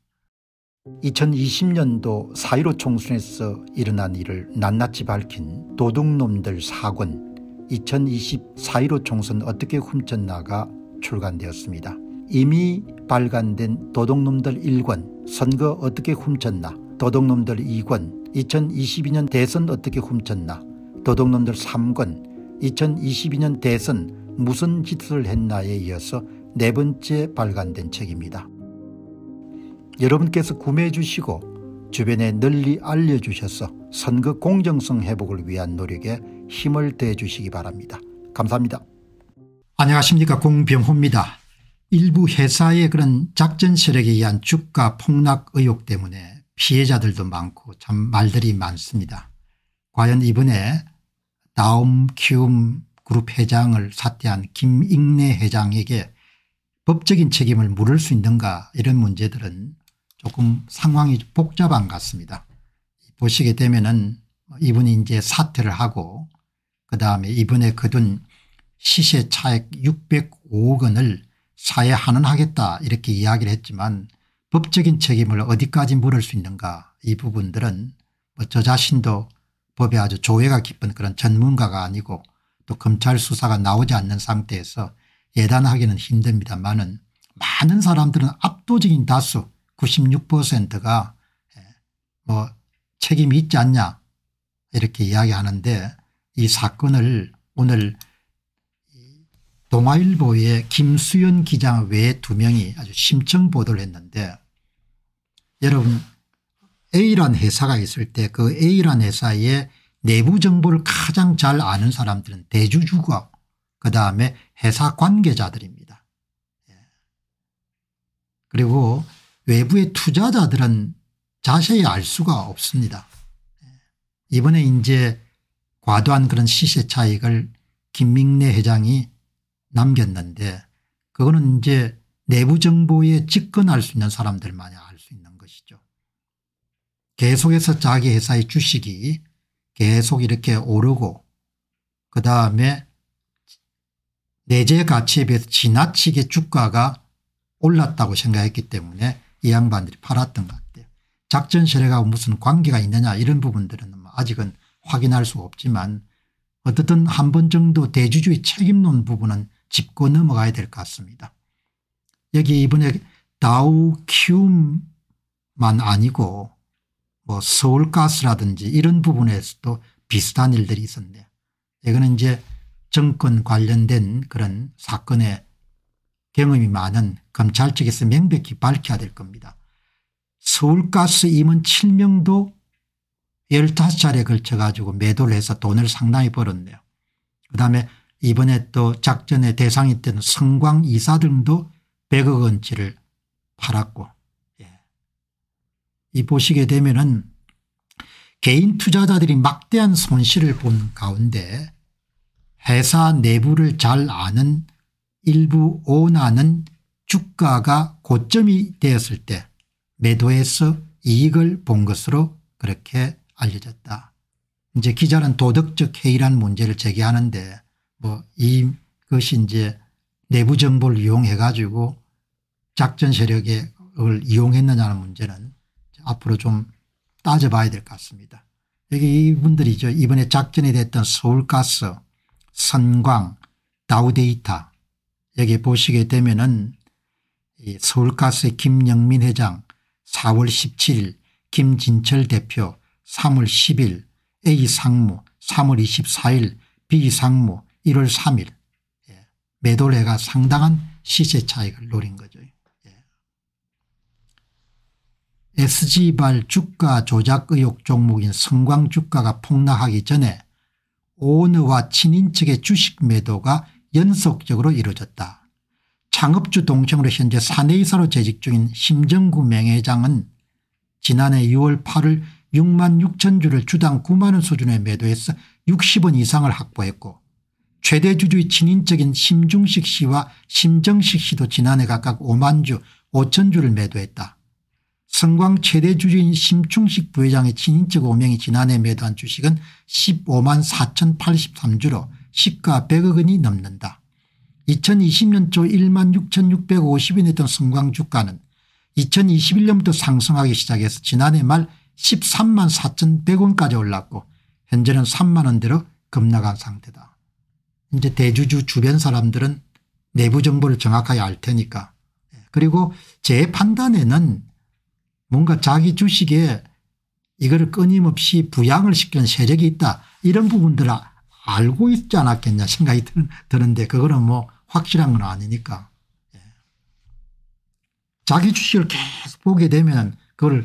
2020년도 4.15 총선에서 일어난 일을 낱낱이 밝힌 도둑놈들 4권 2020 4.15 총선 어떻게 훔쳤나가 출간되었습니다. 이미 발간된 도둑놈들 1권 선거 어떻게 훔쳤나, 도둑놈들 2권 2022년 대선 어떻게 훔쳤나, 도둑놈들 3권 2022년 대선 무슨 짓을 했나에 이어서 네 번째 발간된 책입니다. 여러분께서 구매해 주시고 주변에 널리 알려주셔서 선거 공정성 회복을 위한 노력에 힘을 더해 주시기 바랍니다. 감사합니다. 안녕하십니까, 공병호입니다. 일부 회사의 그런 작전 세력에 의한 주가 폭락 의혹 때문에 피해자들도 많고 참 말들이 많습니다. 과연 이번에 다음 키움 그룹 회장을 사퇴한 김익래 회장에게 법적인 책임을 물을 수 있는가, 이런 문제들은 조금 상황이 복잡한 것 같습니다. 보시게 되면은 이분이 이제 사퇴를 하고 그다음에 이번에 거둔 시세 차액 605억 원을 사회 환원하겠다 이렇게 이야기를 했지만 법적인 책임을 어디까지 물을 수 있는가, 이 부분들은 저 자신도 법에 아주 조예가 깊은 그런 전문가가 아니고 또 검찰 수사가 나오지 않는 상태에서 예단하기는 힘듭니다만은 많은 사람들은 압도적인 다수 96%가 책임이 있지 않냐 이렇게 이야기하는데, 이 사건을 오늘 동아일보의 김수연 기자 외에 2명이 아주 심층 보도를 했는데, 여러분 A란 회사가 있을 때 그 A란 회사의 내부 정보를 가장 잘 아는 사람들은 대주주고 그다음에 회사 관계자들입니다. 그리고 외부의 투자자들은 자세히 알 수가 없습니다. 이번에 이제 과도한 그런 시세 차익을 김민래 회장이 남겼는데, 그거는 이제 내부 정보에 집권할 수 있는 사람들만이 알 수 있는 것이죠. 계속해서 자기 회사의 주식이 계속 이렇게 오르고 그다음에 내재 가치에 비해서 지나치게 주가가 올랐다고 생각했기 때문에 이 양반들이 팔았던 것 같아요. 작전 세력하고 무슨 관계가 있느냐 이런 부분들은 아직은 확인할 수가 없지만, 어떻든 한 번 정도 대주주의 책임론 부분은 짚고 넘어가야 될 것 같습니다. 여기 이번에 다우키움만 아니고 뭐 서울가스라든지 이런 부분에서도 비슷한 일들이 있었네요. 이거는 이제 정권 관련된 그런 사건에 경험이 많은 검찰 측에서 명백히 밝혀야 될 겁니다. 서울가스 임원 7명도 15차례에 걸쳐 가지고 매도를 해서 돈을 상당히 벌었네요. 그다음에 이번에 또 작전의 대상이 된 성광 이사 등도 100억 원치를 팔았고, 이 보시게 되면은 개인 투자자들이 막대한 손실을 본 가운데 회사 내부를 잘 아는 일부 오너는 주가가 고점이 되었을 때 매도해서 이익을 본 것으로 그렇게 알려졌다. 이제 기자는 도덕적 해이라는 문제를 제기하는데, 뭐 이것이 이제 내부 정보를 이용해 가지고 작전 세력을 이용했느냐는 문제는 앞으로 좀 따져봐야 될 것 같습니다. 여기 이분들이죠. 이번에 작전이 됐던 서울가스, 선광, 다우데이터, 여기 보시게 되면은 서울가스의 김영민 회장 4월 17일, 김진철 대표 3월 10일, A 상무 3월 24일, B 상무 1월 3일 매도를 해가 상당한 시세 차익을 노린 거죠. SG발 주가 조작 의혹 종목인 성광 주가가 폭락하기 전에 오너와 친인척의 주식 매도가 연속적으로 이루어졌다. 창업주 동생으로 현재 사내이사로 재직 중인 심정구 명예회장은 지난해 6월 8일 6만 6천 주를 주당 9만 원 수준에 매도해서 60원 이상을 확보했고, 최대 주주의 친인척인 심중식 씨와 심정식 씨도 지난해 각각 5만 주 5천 주를 매도했다. 성광 최대 주주인 심충식 부회장의 친인척 5명이 지난해 매도한 주식은 15만 4,083주로 시가 100억 원이 넘는다. 2020년 초 1만 6,650원이었던 성광 주가는 2021년부터 상승하기 시작해서 지난해 말 13만 4,100원까지 올랐고 현재는 3만 원대로 급락한 상태다. 이제 대주주 주변 사람들은 내부 정보를 정확하게 알 테니까. 그리고 제 판단에는 뭔가 자기 주식에 이거를 끊임없이 부양을 시키는 세력이 있다, 이런 부분들을 알고 있지 않았겠냐 생각이 드는데, 그거는 뭐 확실한 건 아니니까. 자기 주식을 계속 보게 되면 그걸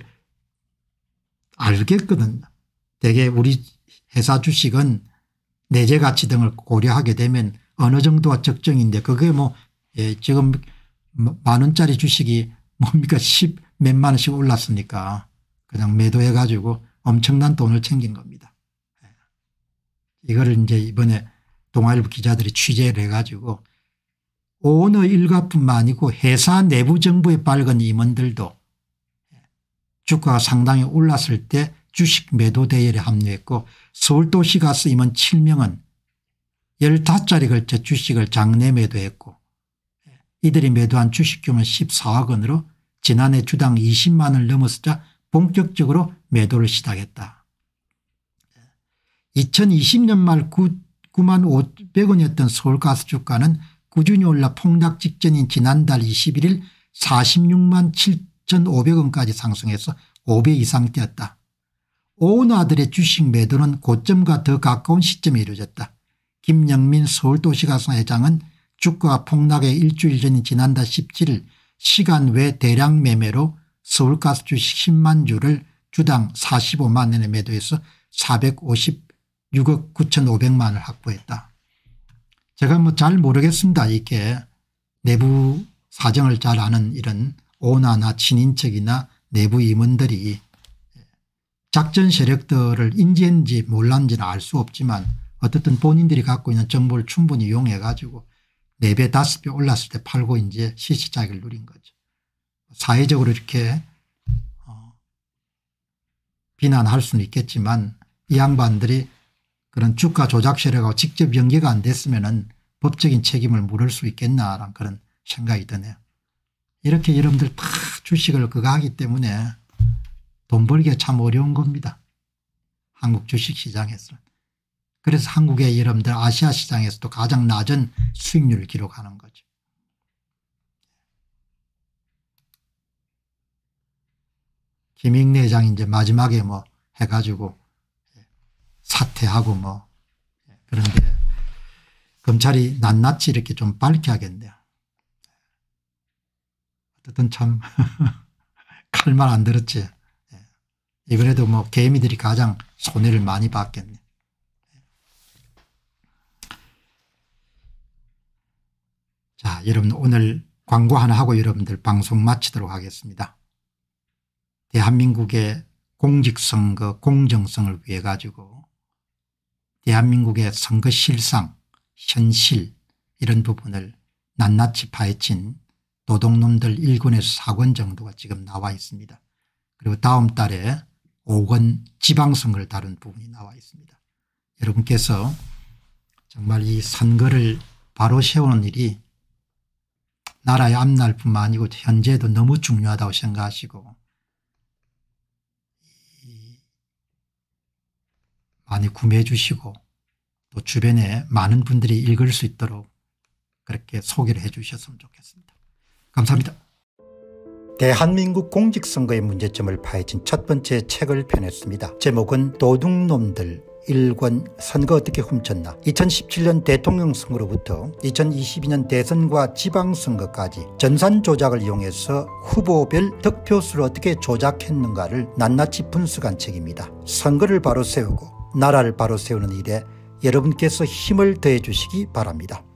알겠거든요. 대개 우리 회사 주식은 내재 가치 등을 고려하게 되면 어느 정도가 적정인데, 그게 뭐 지금 만 원짜리 주식이 뭡니까 10 몇만 원씩 올랐으니까 그냥 매도해 가지고 엄청난 돈을 챙긴 겁니다. 이거를 이제 이번에 동아일보 기자들이 취재를 해 가지고 오너 일가뿐만 아니고 회사 내부 정보에 밝은 임원들도 주가가 상당히 올랐을 때 주식 매도 대열에 합류했고, 서울도시가스 임원 7명은 15차례 걸쳐 주식을 장내 매도했고, 이들이 매도한 주식 규모는 14억 원으로 지난해 주당 20만 원을 넘어서자 본격적으로 매도를 시작했다. 2020년 말 9만 500원이었던 서울가스 주가는 꾸준히 올라 폭락 직전인 지난달 21일 46만 7,500원까지 상승해서 5배 이상 뛰었다. 오너들의 주식 매도는 고점과 더 가까운 시점에 이루어졌다. 김영민 서울도시가상 회장은 주가 폭락의 일주일 전인 지난달 17일 시간 외 대량 매매로 서울가스 주식 10만 주를 주당 45만 원에 매도해서 456억 9,500만 원을 확보했다. 제가 뭐 잘 모르겠습니다. 이렇게 내부 사정을 잘 아는 이런 오너나 친인척이나 내부 임원들이 작전 세력들을 인지했는지 몰랐는지는 알 수 없지만 어떻든 본인들이 갖고 있는 정보를 충분히 이용해 가지고 4배 5배 올랐을 때 팔고 이제 시시작을 누린 거죠. 사회적으로 이렇게 비난할 수는 있겠지만 이 양반들이 그런 주가 조작 세력하고 직접 연계가 안 됐으면은 법적인 책임을 물을 수 있겠나라는 그런 생각이 드네요. 이렇게 여러분들 다 주식을 그거 하기 때문에 돈 벌기가 참 어려운 겁니다. 한국 주식시장에서는. 그래서 한국의 여러분들 아시아 시장에서도 가장 낮은 수익률을 기록하는 거죠. 김익래 회장이 이제 마지막에 뭐 해가지고 사퇴하고 뭐 그런데 검찰이 낱낱이 이렇게 좀 밝혀야겠네요. 어쨌든 참 칼만 안 들었지. 이번에도 뭐 개미들이 가장 손해를 많이 봤겠네. 자, 여러분 오늘 광고 하나 하고 여러분들 방송 마치도록 하겠습니다. 대한민국의 공직선거 공정성을 위해 가지고 대한민국의 선거 실상 현실 이런 부분을 낱낱이 파헤친 도둑놈들 1권에서 4권 정도가 지금 나와 있습니다. 그리고 다음 달에 5권 지방선거를 다룬 부분이 나와 있습니다. 여러분께서 정말 이 선거를 바로 세우는 일이 나라의 앞날뿐만 아니고 현재도 너무 중요하다고 생각하시고 많이 구매해 주시고 또 주변에 많은 분들이 읽을 수 있도록 그렇게 소개를 해 주셨으면 좋겠습니다. 감사합니다. 대한민국 공직선거의 문제점을 파헤친 첫 번째 책을 펴냈습니다. 제목은 도둑놈들 1권 선거 어떻게 훔쳤나. 2017년 대통령 선거로부터 2022년 대선과 지방선거까지 전산 조작을 이용해서 후보별 득표수를 어떻게 조작했는가를 낱낱이 분석한 책입니다. 선거를 바로 세우고 나라를 바로 세우는 일에 여러분께서 힘을 더해 주시기 바랍니다.